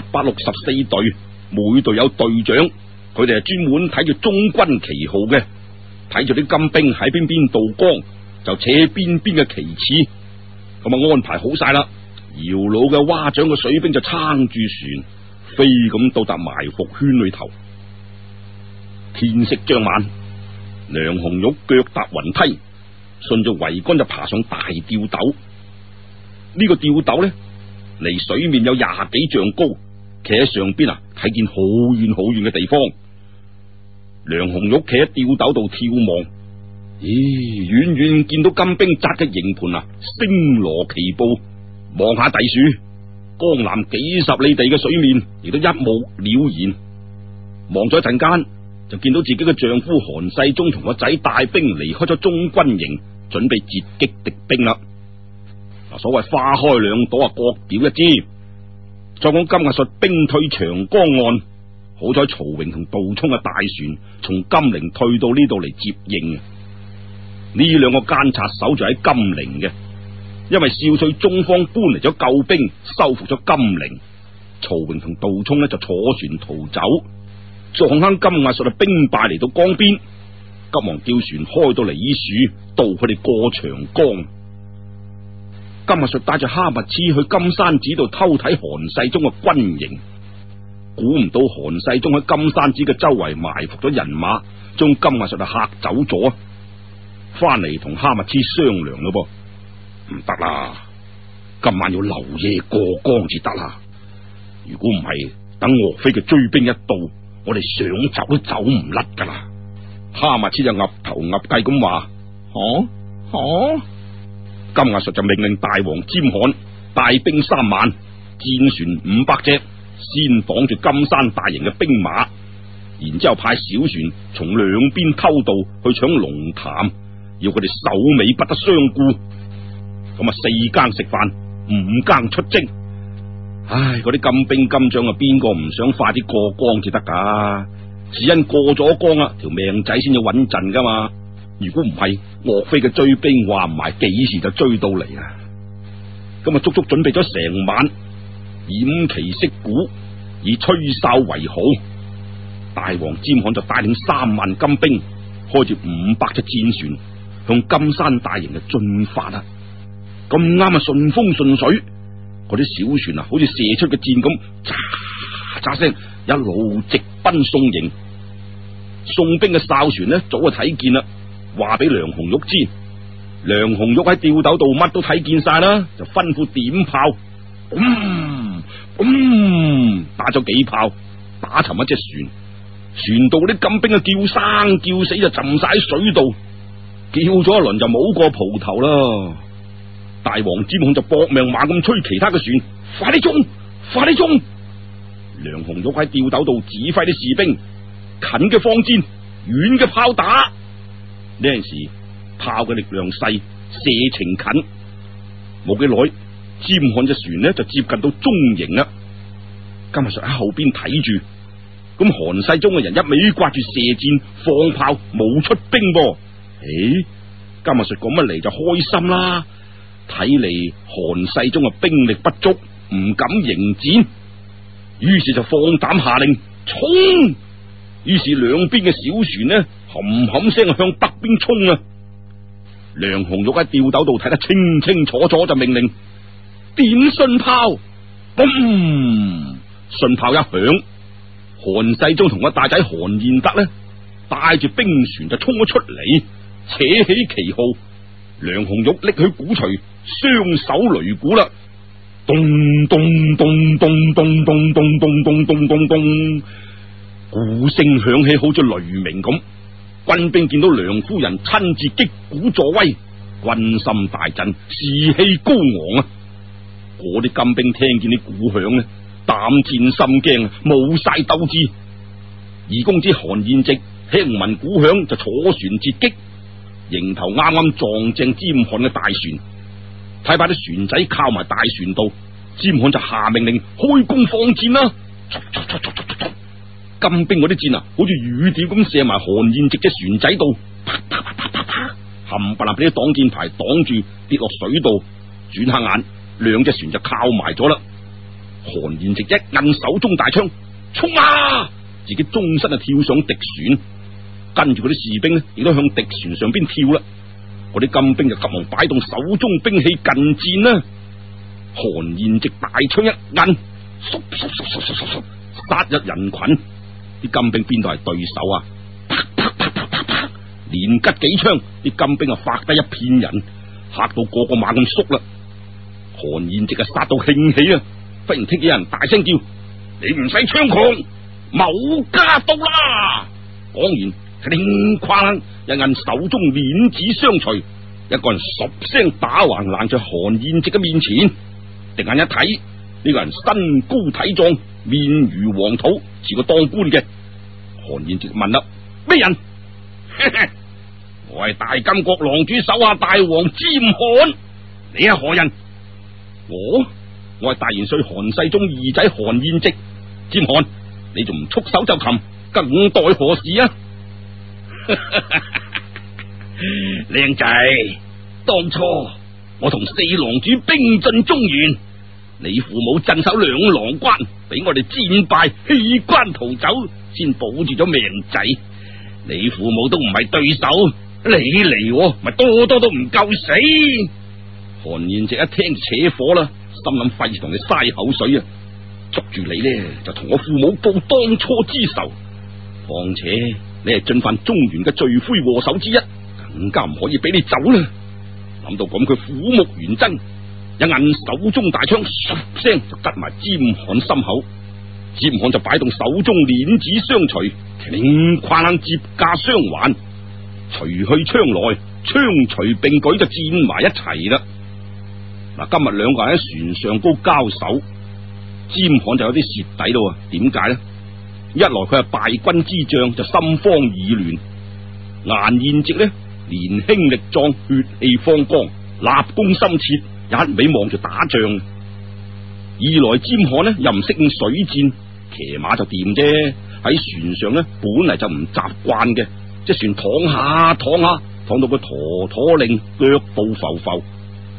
864隊，每隊有隊長，佢哋係專門睇住中軍旗號嘅，睇住啲金兵喺邊邊渡江，就扯邊邊嘅旗幟。咁啊安排好晒啦，姚老嘅蛙掌嘅水兵就撐住船，飛咁到達埋伏圈裏頭。天色將晚，梁紅玉腳踏雲梯，順住桅杆就爬上大吊斗。呢個吊斗呢，離水面有20幾丈高，企喺上邊啊，睇見好遠好遠嘅地方。梁紅玉企喺吊斗度眺望，咦，遠遠見到金兵紮嘅營盤啊，星羅棋布。望下地處，江南幾十里地嘅水面，亦都一目了然。望咗一陣間，就見到自己嘅丈夫韓世忠同個仔帶兵離開咗中軍營，準備截擊敵兵啦。嗱，所謂花開兩朵啊，各表一枝。再講今日述兵退長江岸，好彩曹榮同杜沖嘅大船從金陵退到呢度嚟接應。呢兩個奸賊守住喺金陵嘅。因為少帥中方搬嚟咗救兵，收復咗金陵，曹榮同杜沖呢就坐船逃走，撞坑金亞術兵敗嚟到江邊，急忙叫船開到離署，渡佢哋過長江。金亞術帶住哈密黐去金山寺度偷睇韓世忠嘅軍營，估唔到韓世忠喺金山寺嘅周圍埋伏咗人馬，將金亞術嚇走咗，翻嚟同哈密黐商量咯噃。唔得啦，今晚要留夜過江至得啦。如果唔係，等岳飛嘅追兵一到，我哋想走都走唔甩噶啦。哈密黐就岌頭岌計咁話：金亞術就命令大王詹罕帶兵3萬，戰船500隻，先綁住金山大營嘅兵馬，然之後派小船從兩邊偷渡去搶龍潭，要佢哋首尾不得相顧。咁啊，4更食飯，5更出征。唉，嗰啲金兵金將啊，邊個唔想快啲過江至得噶？只因過咗江啊，條命仔先要穩陣噶嘛。如果唔係，岳飛嘅追兵話唔埋幾時就追到嚟啊！ 咁啊足足準備咗成晚，偃旗息鼓，以吹哨為號。大王詹罕就帶領3萬金兵，開住500隻戰船，向金山大營嘅進發啦。咁啱啊，順風順水，嗰啲小船啊，好似射出嘅箭咁，喳喳聲一路直奔宋營。宋兵嘅哨船呢，早就睇見啦，話俾梁紅玉知。梁紅玉喺吊斗度乜都睇見晒啦，就吩咐點炮，打咗幾炮，打沉一隻船。船度啲金兵啊，叫生叫死就浸晒喺水度，叫咗一輪就冇個蒲頭啦。大王詹罕就搏命猛咁吹其他嘅船，快啲衝，快啲衝！梁紅玉喺吊斗度指揮啲士兵，近嘅放箭，遠嘅炮打。呢陣時炮嘅力量細，射程近，冇幾耐，詹罕隻船呢就接近到中營啦。金日術喺後邊睇住，咁韓世忠嘅人一味掛住射箭放炮，冇出兵噃。金日術咁一嚟就開心啦。睇嚟韓世忠啊兵力不足，唔敢迎戰，於是就放膽下令衝。於是兩邊嘅小船呢，冚冚聲向北邊衝啊！梁紅玉喺吊斗度睇得清清楚楚，就命令點信炮，嘣！信炮一響，韓世忠同個大仔韓彥德呢，帶住兵船就衝咗出嚟，扯起旗號。梁紅玉拎起鼓槌，雙手擂鼓啦，咚咚咚咚咚咚咚咚咚咚咚咚，鼓聲響起，好似雷鳴咁。軍兵見到梁夫人親自擊鼓助威，軍心大振，士氣高昂啊！嗰啲金兵聽見啲鼓響呢，膽戰心驚，冇晒鬥志。二公子韓彥直聽聞鼓響就坐船截擊，迎頭啱啱撞正詹罕嘅大船，睇把啲船仔靠埋大船度，詹罕就下命令開弓放箭啦。金兵嗰啲箭啊，好似雨點咁射埋韓彥直隻船仔度，啪啪啪啪啪啪，冚唪唥俾啲擋箭牌擋住，跌落水度。轉下眼，兩隻船就靠埋咗啦。韓彥直一摁手中大槍，衝啊！自己終身啊跳上敵船，跟住嗰啲士兵呢，亦都向敵船上邊跳啦。嗰啲金兵就急忙擺動手中兵器近戰啦。韓彥直大槍一摁，殺入人群。啲金兵邊度係對手啊？啪啪啪啪啪啪，連吉幾槍，啲金兵啊發低一片人，嚇到個個猛咁縮啦。韓彥直啊殺到興起啊，忽然聽見有人大聲叫：你唔使猖狂，某家到啦！講完，叮哐一摁手中鏈子相隨，一個人十聲打橫攔在韓彥直嘅面前。定眼一睇，呢個人身高體壯，面如黃土，似個當官嘅。韓彥直問啦：咩人？我係大金國郎主手下大王詹罕，你係何人？我係大元帥韓世忠二仔韓彥直。詹罕，你仲唔束手就擒，更待何時啊？靚仔，當初我同四郎主兵進中原，你父母鎮守兩郎關，俾我哋戰敗棄關逃走，先保住咗命仔。你父母都唔係對手，你嚟咪多多都唔夠死。韓彥直一聽就扯火啦，心諗費事同你嘥口水啊！捉住你呢，就同我父母報當初之仇。況且你係進犯中原嘅罪魁禍首之一，更加唔可以俾你走啦。諗到咁，佢虎目圓睜，一摁手中大槍，唰聲就吉埋詹罕心口。詹罕就擺動手中鏈子相隨，哐啷接架相還，除去槍來，槍隨並舉就戰埋一齊啦。嗱，今日兩個人喺船上高交手，詹罕就有啲蝕底咯。點解呢？一來佢係敗軍之將，就心慌意亂；顏彥直呢，年輕力壯，血氣方剛，立功心切，一味望住打仗。二來詹罕呢又唔適應水戰，騎馬就掂啫，喺船上呢本嚟就唔習慣嘅，隻船躺下躺下，躺到佢陀陀令，腳步浮浮，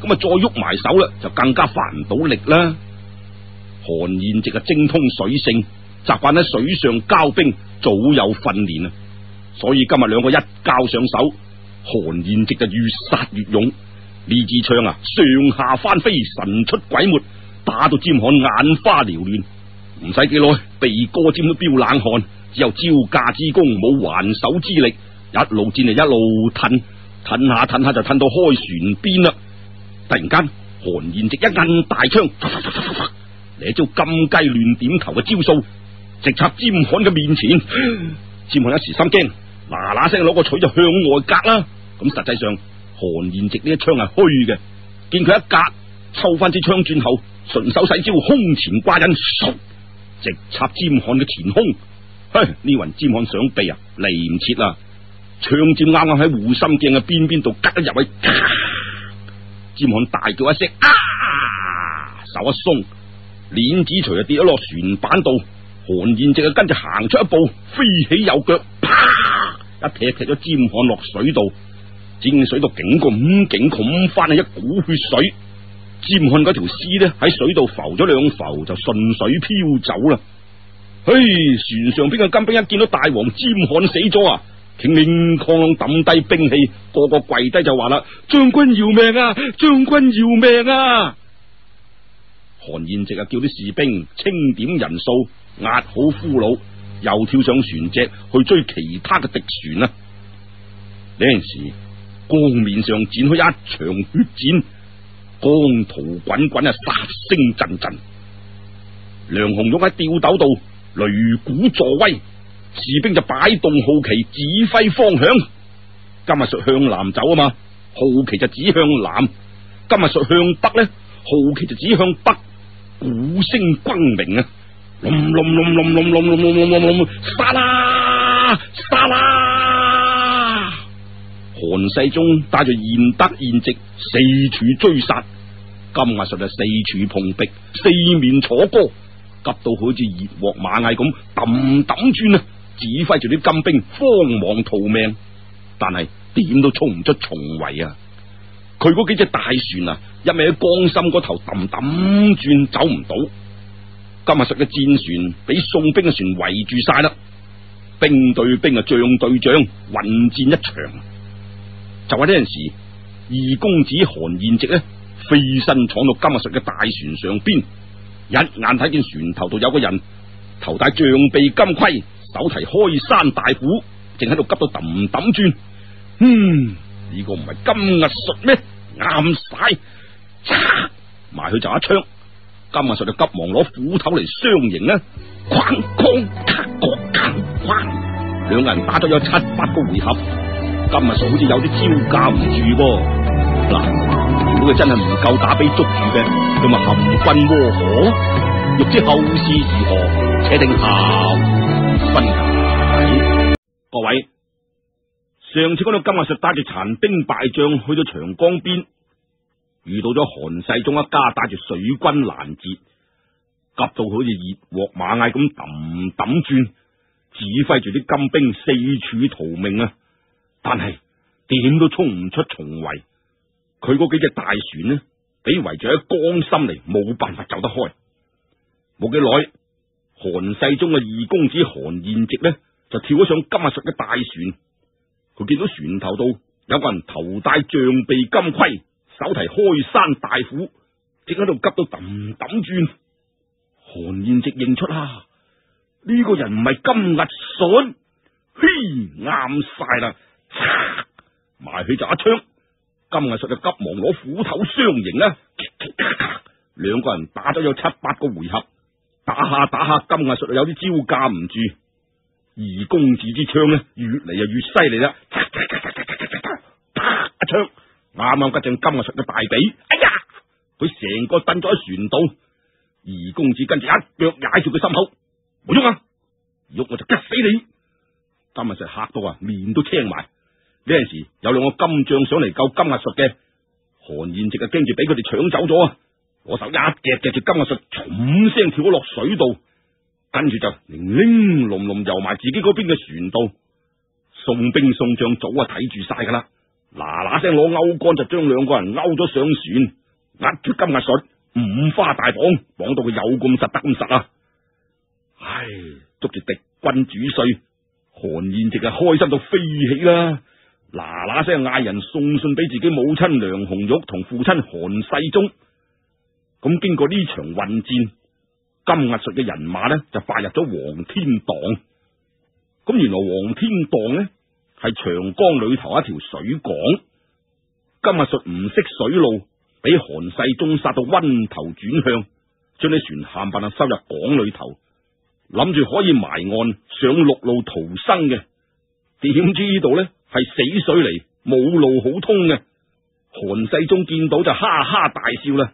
咁啊再喐埋手啦，就更加發唔到力啦。韓彥直精通水性，習慣喺水上交兵，早有訓練啊，所以今日兩個一交上手，韓彥直就越殺越勇。呢支槍啊，上下翻飛，神出鬼沒，打到尖寒眼花繚亂。唔使幾耐，鼻哥尖都飆冷汗，只有招架之功，冇還手之力，一路戰嚟一路褪下就褪到開船邊啦。突然間，韓彥直一摁大槍，嚟一招金雞亂點頭嘅招數，直插尖寒嘅面前。尖寒一時心驚，嗱聲攞個錘就向外格啦。咁實際上，韓彥直呢一槍係虛嘅，見佢一格，抽翻支槍轉後，順手使招胸前掛印，直插尖寒嘅前胸。呢雲尖寒想避啊，嚟唔切啦，槍尖啱啱喺護心鏡嘅邊邊度吉咗入去，尖寒大叫一聲，手一鬆，鏈子錘就跌咗落船板度。韓彥直跟住行出一步，飛起右腳，一踢咗尖寒落水度。尖水度勁咁翻去一股血水，尖寒嗰條屍呢喺水度浮咗兩浮，就順水飄走啦。船上邊嘅金兵一見到大王尖寒死咗啊，鏗鏗哐啷抌低兵器，個個跪低就話啦：將軍饒命啊！將軍饒命啊！韓彥直叫啲士兵清點人數，押好俘虜，又跳上船隻去追其他嘅敵船啊！呢陣時，江面上展開一場血戰，江濤滾滾啊，殺聲陣陣。梁紅玉喺吊斗度擂鼓助威，士兵就擺動號旗指揮方向。今日術向南走啊嘛，號旗就指向南；今日術向北呢，號旗就指向北。鼓聲轟鳴啊，隆隆隆隆隆隆隆隆隆隆，殺啦殺啦！韓世忠帶住賢德賢直四處追殺，金亞術就四處碰壁，四面楚歌，急到好似熱鑊螞蟻咁揼揼轉啊！指揮住啲金兵慌忙逃命，但係點都衝唔出重圍啊！佢嗰幾隻大船啊，一味喺江心嗰頭揼揼轉，走唔到。金亞術嘅戰船俾宋兵嘅船圍住晒啦，兵對兵啊，將對將，混戰一場。就喺呢陣時，二公子韓彥直呢飛身闖到金亞術嘅大船上邊，一眼睇見船頭度有個人，頭戴象鼻金盔，手提開山大斧，正喺度急到揼揼轉。呢個唔係金亞術咩？啱晒，嚓埋去就一槍。金亞術就急忙攞斧頭嚟相迎啦，哐哐咔咔哐，兩個人打咗有7、8個回合。金亞術好似有啲招架唔住噃。嗱，如果佢真係唔夠打俾捉住嘅，佢咪含棍窩火。欲知後事如何，且聽下分解。各位。上次講到金亞術帶住殘兵敗將去到長江邊，遇到咗韓世忠一家帶住水軍攔截，急到好似熱鑊螞蟻咁揼揼轉，指揮住啲金兵四處逃命啊！但係點都衝唔出重圍，佢嗰幾隻大船呢，俾圍住喺江心嚟，冇辦法走得開。冇幾耐，韓世忠嘅二公子韓彥直呢，就跳咗上金亞術嘅大船。佢見到船頭度有個人頭戴象鼻金盔，手提開山大斧，正喺度急到揼揼轉。韓彥直認出啦，呢個人唔係金亞術，啱晒啦，埋去就一槍。金亞術就急忙攞斧頭相迎啦，兩個人打咗有7、8個回合，打下金亞術有啲招架唔住。二公子支槍呢，越嚟就越犀利啦！啪一槍，啱啱吉正金亞術嘅大髀，哎呀！佢成個蹲咗喺船度。二公子跟住一腳踩住佢心口，冇喐啊！喐我就吉死你！金亞術嚇到啊，面都青埋。呢陣時有兩個金將上嚟救金亞術嘅，韓彥直啊驚住俾佢哋搶走咗啊！我手一夾住金亞術，唰聲跳咗落水度。跟住就零零龍龍游埋自己嗰邊嘅船度，宋兵宋將早睇住晒噶啦， 嗱聲攞勾竿就將兩個人勾咗上船，壓出金額術，五花大綁，綁到佢有咁實得咁實啊！唉，捉住敵軍主帥韓燕直啊，開心到飛起啦！嗱聲嗌人送信俾自己母親梁紅玉同父親韓世忠。咁經過呢場混戰，金額術嘅人馬呢就發入咗黃天蕩。咁原來黃天蕩呢係長江裏頭一條水港，金額術唔識水路，俾韓世忠殺到暈頭轉向，將啲船冚唪唥收入港裏頭，諗住可以埋岸上陸路逃生嘅。點知呢度呢係死水嚟，冇路好通嘅。韓世忠見到就哈哈大笑啦，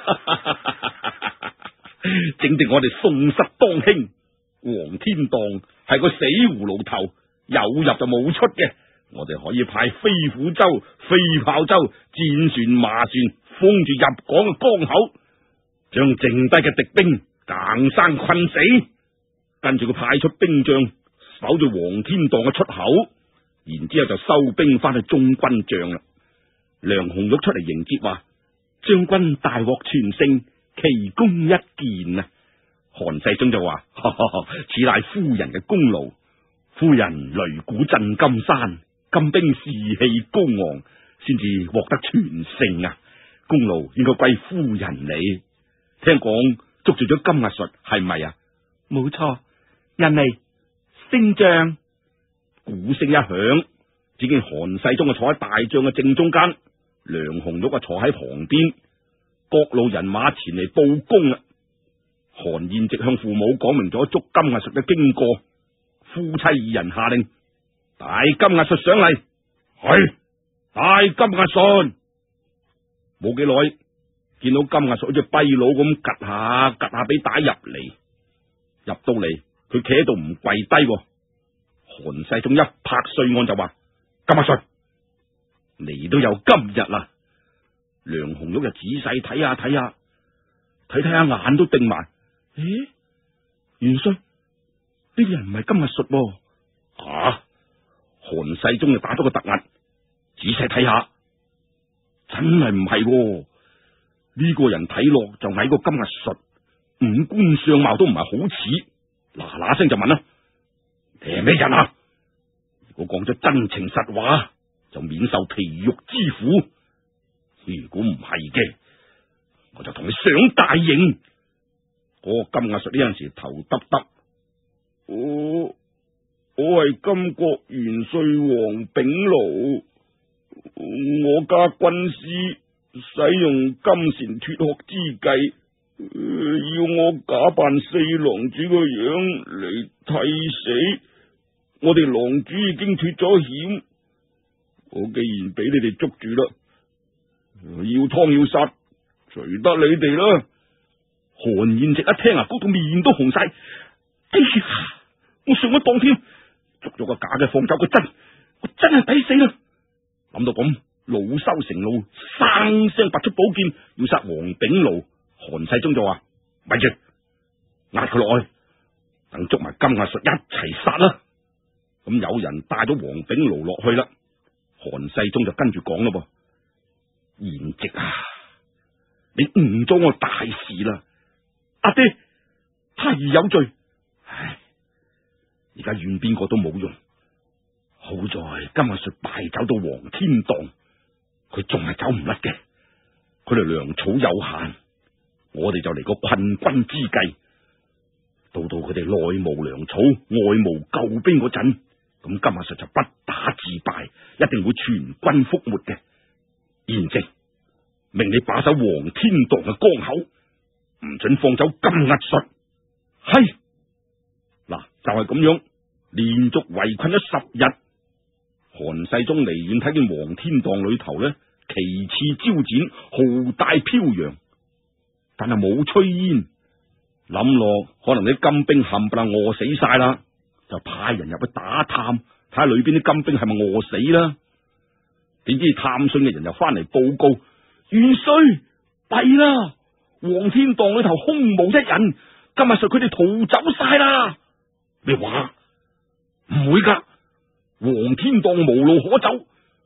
正正我哋宋室當兄黃天蕩係個死葫蘆頭，有入就冇出嘅。我哋可以派飛虎舟、飛炮舟、戰船、麻船封住入港嘅江口，將剩低嘅敵兵硬生困死。跟住佢派出兵將守住黃天蕩嘅出口，然之後就收兵翻去中軍帳啦。梁紅玉出嚟迎接話：將軍大獲全勝，奇功一件啊！韓世忠就話：此乃夫人嘅功勞，夫人擂鼓震金山，金兵士氣高昂，先至獲得全勝啊！功勞應該歸夫人你。聽講捉住咗金額術係咪啊？冇錯，人嚟升將。鼓聲一響，只見韓世忠啊坐喺大將嘅正中間，梁紅玉啊坐喺旁邊，各路人馬前嚟報功啦。韓燕直向父母講明咗捉金額術嘅經過，夫妻二人下令帶金額術上嚟。係帶金額術。冇幾耐，見到金額術好似跛佬咁趷下俾打入嚟，入到嚟佢企喺度唔跪低。韓世忠一拍碎案就話：金額術，你都有今日啦！梁紅玉就仔細睇下眼都定埋。咦，元帥，呢啲人唔係金額術。啊！韓世忠就打咗個突兀，仔細睇下，真係唔係。呢個人睇落就矮過金額術，五官相貌都唔係好似。嗱聲就問啦：你係咩人啊？如果講咗真情實話，就免受皮肉之苦；如果唔係嘅，我就同你上大刑。嗰個金額術呢陣時頭耷耷，我係金國元帥王炳廬，我家軍師使用金蟬脫殼之計，要我假扮四郎主個樣嚟替死。我哋狼主已經脫咗險，我既然俾你哋捉住啦，要劏要殺，隨得你哋啦。韓燕直一聽啊，嗰個面都紅晒。哎呀，我上咗當添，捉咗個假嘅放走個真，我真係抵死啦！諗到咁，惱羞成怒，生聲拔出寶劍要殺王炳廬。韓世忠就話：咪住，壓佢落去，等捉埋金額術一齊殺啦！咁有人帶咗王炳廬落去啦，韓世忠就跟住講咯噃：燕直啊，你誤咗我大事啦！阿爹，他兒有罪。唉，而家怨邊個都冇用。好在金額術敗走到黃天蕩，佢仲係走唔甩嘅。佢哋糧草有限，我哋就嚟個困軍之計。到佢哋內無糧草，外無救兵嗰陣，咁金額術就不打自敗，一定會全軍覆沒嘅。燕直，命你把守黃天蕩嘅江口，唔准放走金額術。係嗱，就係咁樣，連續圍困咗10日。韓世忠離遠睇見黃天蕩裏頭呢，旗幟招展，浩大飄揚，但係冇炊煙。諗落可能啲金兵冚唪唥餓死晒啦，就派人入去打探，睇下裏邊啲金兵係咪餓死啦。點知探訊嘅人又翻嚟報告：元帥，弊啦！黃天蕩裏頭空無一人，金額術佢哋逃走晒啦！咩話？唔會噶，黃天蕩無路可走，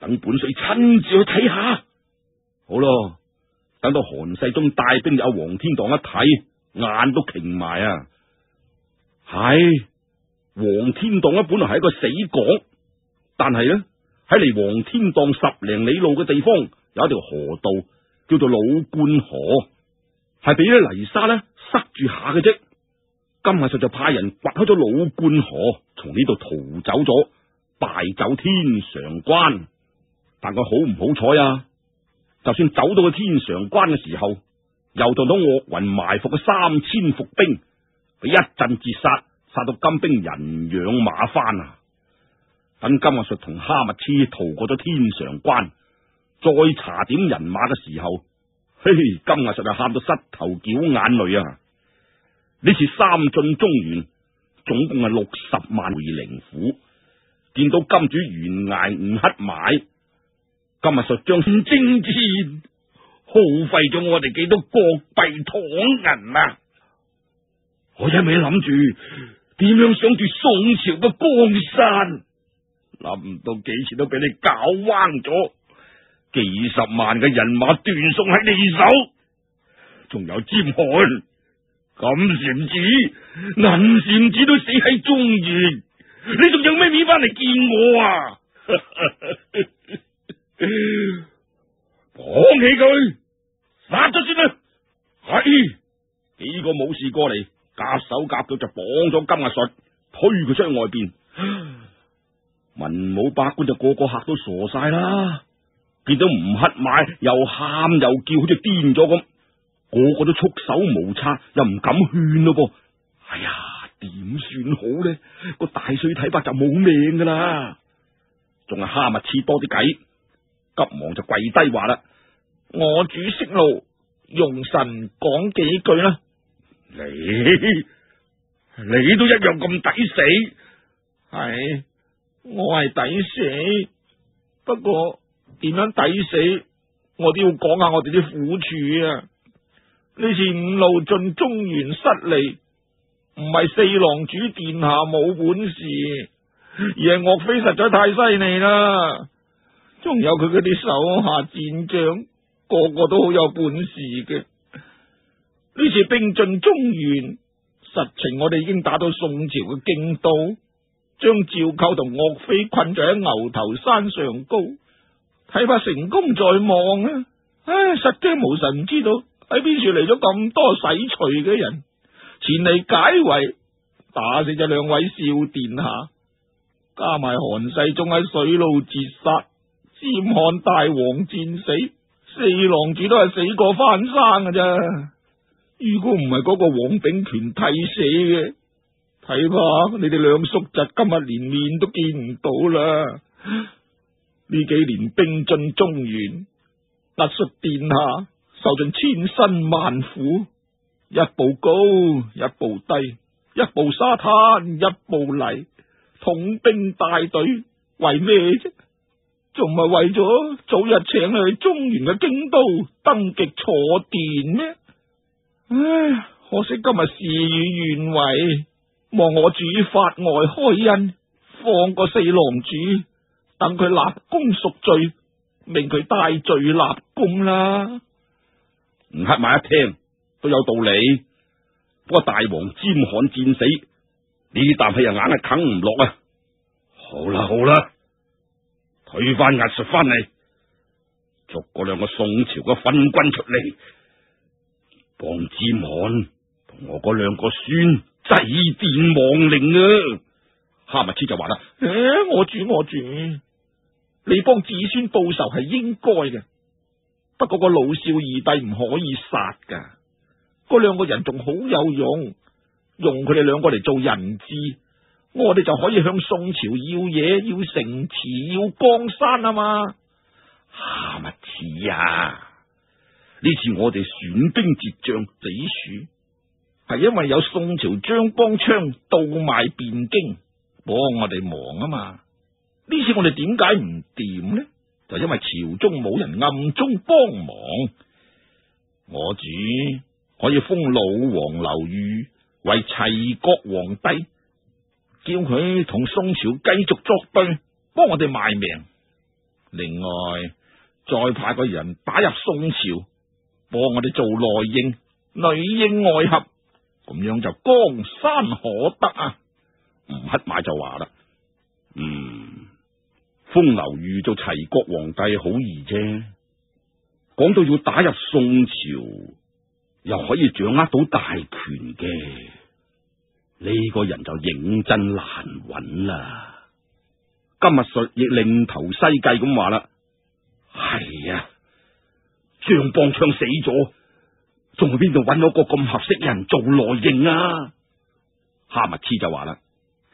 等本帥親自去睇下。好咯，等到韓世忠帶兵有黃天蕩一睇，眼都擎埋啊！係黃天蕩咧，本來係一個死港，但係咧喺離黃天蕩10零里路嘅地方有一條河道，叫做老灌河，係俾啲泥沙咧塞住下嘅啫。金亞術就派人掘開咗老灌河，從呢度逃走咗，敗走天常關。但佢好唔好彩啊？就算走到去天常關嘅時候，又撞到岳雲埋伏嘅3000伏兵，佢一陣截殺，殺到金兵人仰馬翻啊！等金亞術同哈密黐逃過咗天常關，再查點人馬嘅時候，嘿，金亞術就喊到膝頭絞眼淚啊！呢次3進中原，總共係60萬回靈府，見到金主懸崖唔乞買，金亞術將征戰耗費咗我哋幾多國幣糖銀啊！我一味諗住點樣上住宋朝嘅江山，諗唔到幾次都俾你搞彎咗，幾十萬嘅人馬斷送喺你手，仲有尖寒、金禪子、銀禪子都死喺中原，你仲有咩面翻嚟見我啊？綁起佢，殺咗先啦！係幾個武士過嚟，夾手夾腳就綁咗金亞術，推佢出去外邊。文武百官就個個嚇到傻晒啦，見到唔乞買，又喊又叫，好似癲咗咁。個個都束手無策，又唔敢勸咯噃。哎呀，點算好呢？個大帥睇法就冇命噶啦。仲係哈密刺多啲計，急忙就跪低話啦：我主息怒，容臣講幾句啦。你都一樣咁抵死。係，我係抵死，不過點樣抵死，我都要講下我哋啲苦處啊！呢次5路進中原失利，唔係四郎主殿下冇本事，而係岳飛實在太犀利啦。仲有佢嗰啲手下戰將，個個都好有本事嘅。呢次兵進中原，實情我哋已經打到宋朝嘅京都，將趙構同岳飛困咗喺牛頭山上高，睇怕成功在望啊！唉，實驚無神唔知道喺邊處嚟咗咁多洗除嘅人前嚟解圍，打死咗2位少殿下，加埋韓世忠喺水路截殺，尖漢大王戰死，四郎主都係死過翻生㗎咋。如果唔係嗰個黃炳權替死嘅，睇怕你哋2叔侄今日連面都見唔到啦。呢幾年兵進中原，特率殿下受盡千辛萬苦，一步高一步低，一步沙灘一步泥，統兵帶隊為咩啫？仲唔係為咗早日請你去中原嘅京都登極坐殿咩？唉，可惜今日事與願違，望我主法外開恩，放過四郎主，等佢立功贖罪，命佢戴罪立功啦。吳乞買一聽都有道理，不過大王尖漢戰死，呢啖氣又硬係啃唔落啊！好啦好啦，退翻押述翻嚟，捉嗰2個宋朝嘅昏君出嚟，幫尖漢同我嗰2個孫祭奠亡靈啊！哈密黐就話啦：我主，你幫子孫報仇係應該嘅。不過個老少二弟唔可以殺噶，嗰2個人仲好有用，用佢哋2個嚟做人質，我哋就可以向宋朝要嘢，要城池，要江山啊嘛。哈密刺啊，呢次我哋損兵折將死處，係因為有宋朝張邦昌倒賣汴京，幫我哋忙啊嘛。呢次我哋點解唔掂呢？就因為朝中冇人暗中幫忙，我主可以封老王劉裕為齊國皇帝，叫佢同宋朝繼續作對，幫我哋賣命。 另外再派個人打入宋朝，幫我哋做內應，裏應外合，咁樣就江山可得啊！ 吳乞買就話啦，風流裕做齊國皇帝好易啫，講到要打入宋朝，又可以掌握到大權嘅，呢個人就認真難揾啦。金密術亦另頭西計咁話啦，係啊，張邦昌死咗，仲去邊度揾到個咁合適人做內應啊？哈密黐就話啦，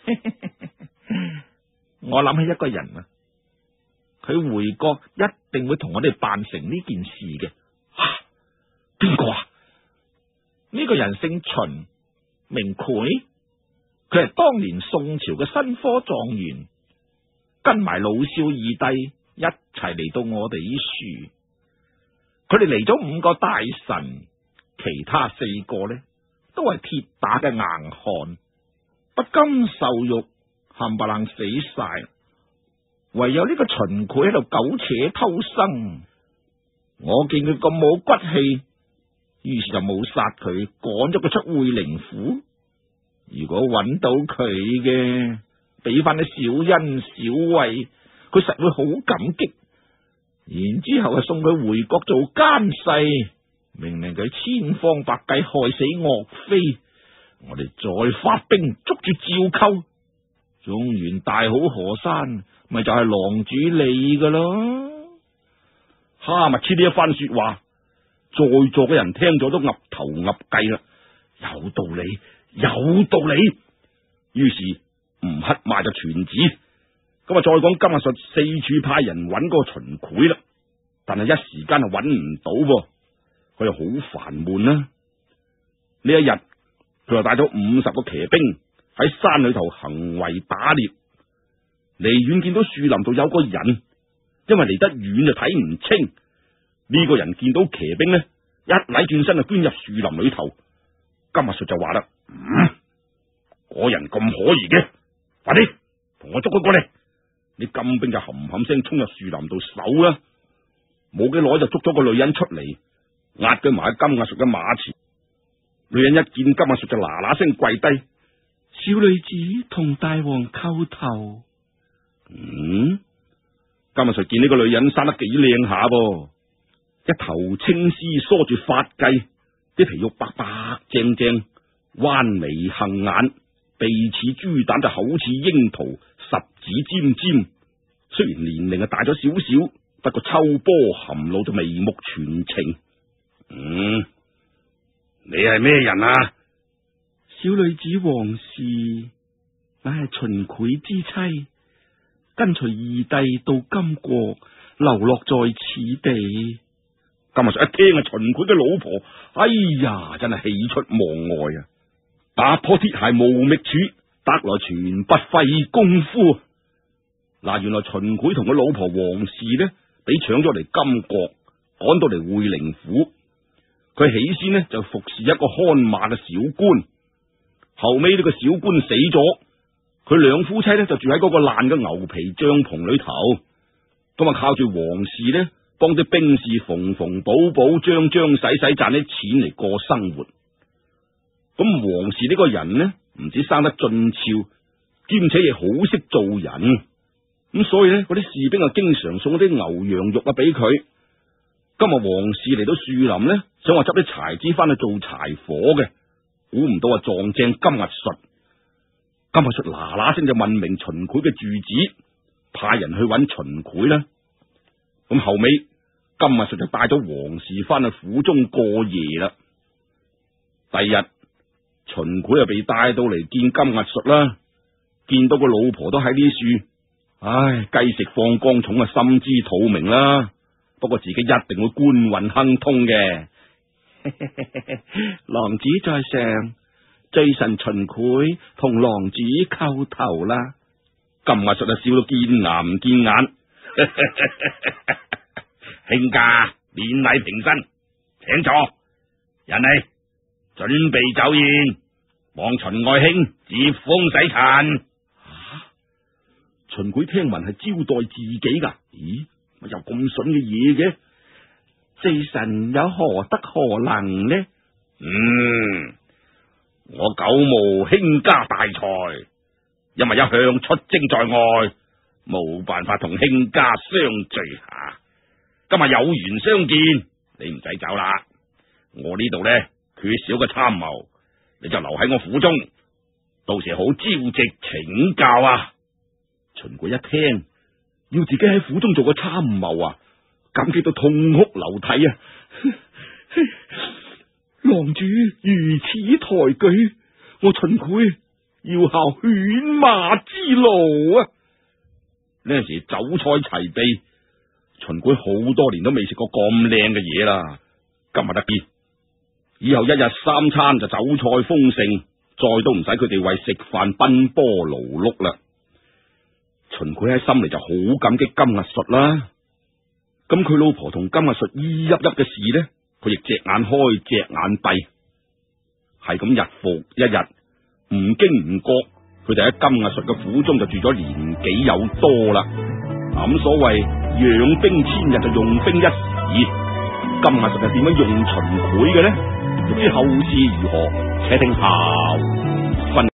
我諗起一個人啊，佢回國一定會同我哋辦成呢件事嘅。 邊個啊？ 呢個人姓秦，名檜，佢係當年宋朝嘅新科狀元，跟埋老少二弟一齊嚟到我哋呢處。佢哋嚟咗5個大臣，其他4個呢都係鐵打嘅硬漢，不甘受辱，冚唪唥死晒。唯有呢個秦檜喺度苟且偷生。我見佢咁冇骨氣，於是就冇殺佢，趕咗佢出會寧府。如果揾到佢嘅，俾翻啲小恩小惠，佢實會好感激。然之後送佢回國做奸細，命令佢千方百計害死岳飛。我哋再發兵捉住趙構，中原大好河山，咪就係狼主你噶咯。 哈密切呢一番說話，在座嘅人聽咗都岌頭岌計啦，有道理，有道理。於是吳乞買就傳旨，咁啊再講金密術四處派人揾嗰個秦檜啦，但係一時間就揾唔到噃，佢又好煩悶啦。呢一日佢又帶咗50個騎兵喺山裏頭行圍打獵，離遠見到樹林度有個人，因為離得遠就睇唔清。呢個人見到騎兵呢，一禮轉身就鑽入樹林裏頭。金密術就話啦，嗰人咁可疑嘅，快啲同我捉佢過嚟。啲金兵就冚冚聲衝入樹林度搜啦，冇幾耐就捉咗個女人出嚟，壓佢埋喺金密術嘅馬前。女人一見金密術就嗱嗱聲跪低， 小女子同大王叩頭。 金密術見呢個女人生得幾靚下噃，一頭青絲梳住髮髻，啲皮肉白白正正，彎眉杏眼，鼻似豬蛋，就口似櫻桃，十指尖尖。雖然年齡大咗少少，不過秋波含露就眉目傳情。你係咩人啊？ 小女子王氏，乃係秦檜之妻，跟隨二弟到金國，流落在此地。 金密術一聽秦檜嘅老婆，哎呀，真係喜出望外啊！打破鐵鞋無覓處，得來全不費功夫。嗱，原來秦檜同佢老婆王氏呢，俾搶咗嚟金國，趕到嚟會寧府。佢起先呢就服侍一個看馬嘅小官，後尾呢個小官死咗，佢兩夫妻呢就住喺嗰個爛嘅牛皮帳篷裏頭，咁啊靠住王氏呢幫啲兵士縫縫補補張張洗洗賺啲錢嚟過生活。咁王氏呢個人呢，唔止生得俊俏，兼且亦好識做人，咁所以呢嗰啲士兵啊經常送啲牛羊肉啊俾佢。今日王氏嚟到樹林呢，想話執啲柴枝翻去做柴火嘅，估唔到啊撞正金密術。金密術嗱嗱聲就問明秦檜嘅住址，派人去揾秦檜啦。咁後尾金密術就帶咗王氏翻去府中過夜啦。第二日秦檜又被帶到嚟見金密術啦，見到個老婆都喺呢處，唉，雞食放光蟲啊，心知肚明啦。不過自己一定會官運亨通嘅。 郎子在上，罪臣秦檜同郎子叩頭啦。 金密術啊笑到見牙唔見眼。卿家免禮平身，請坐。人嚟，準備酒宴，望秦愛卿接風洗塵。秦檜聽聞係招待自己噶，咦？ 有咁筍嘅嘢嘅？ 罪臣有何德何能呢？ 我久無卿家大才，因為一向出征在外，冇辦法同卿家相聚下。今日有緣相見，你唔使走啦。我呢度呢，缺少個參謀，你就留喺我府中，到時好招積請教啊。秦檜一聽，要自己喺府中做個參謀啊，感激到痛哭流涕啊！ 郎主如此抬舉，我秦檜要效犬馬之勞啊！ 呢陣時酒菜齊備，秦檜好多年都未食過咁靚嘅嘢啦，今日得見，以後一日三餐就酒菜豐盛，再都唔使佢哋為食飯奔波勞碌啦。秦檜喺心裏就好感激金阿術啦。咁佢老婆同金阿術依泣泣嘅事呢，佢亦隻眼開隻眼閉，係咁日復一日，唔經唔覺，佢哋喺金阿術嘅府中就住咗年幾有多啦。咁所謂養兵千日就用兵一時，金阿術係點樣用秦檜嘅呢？欲知後事如何，且聽下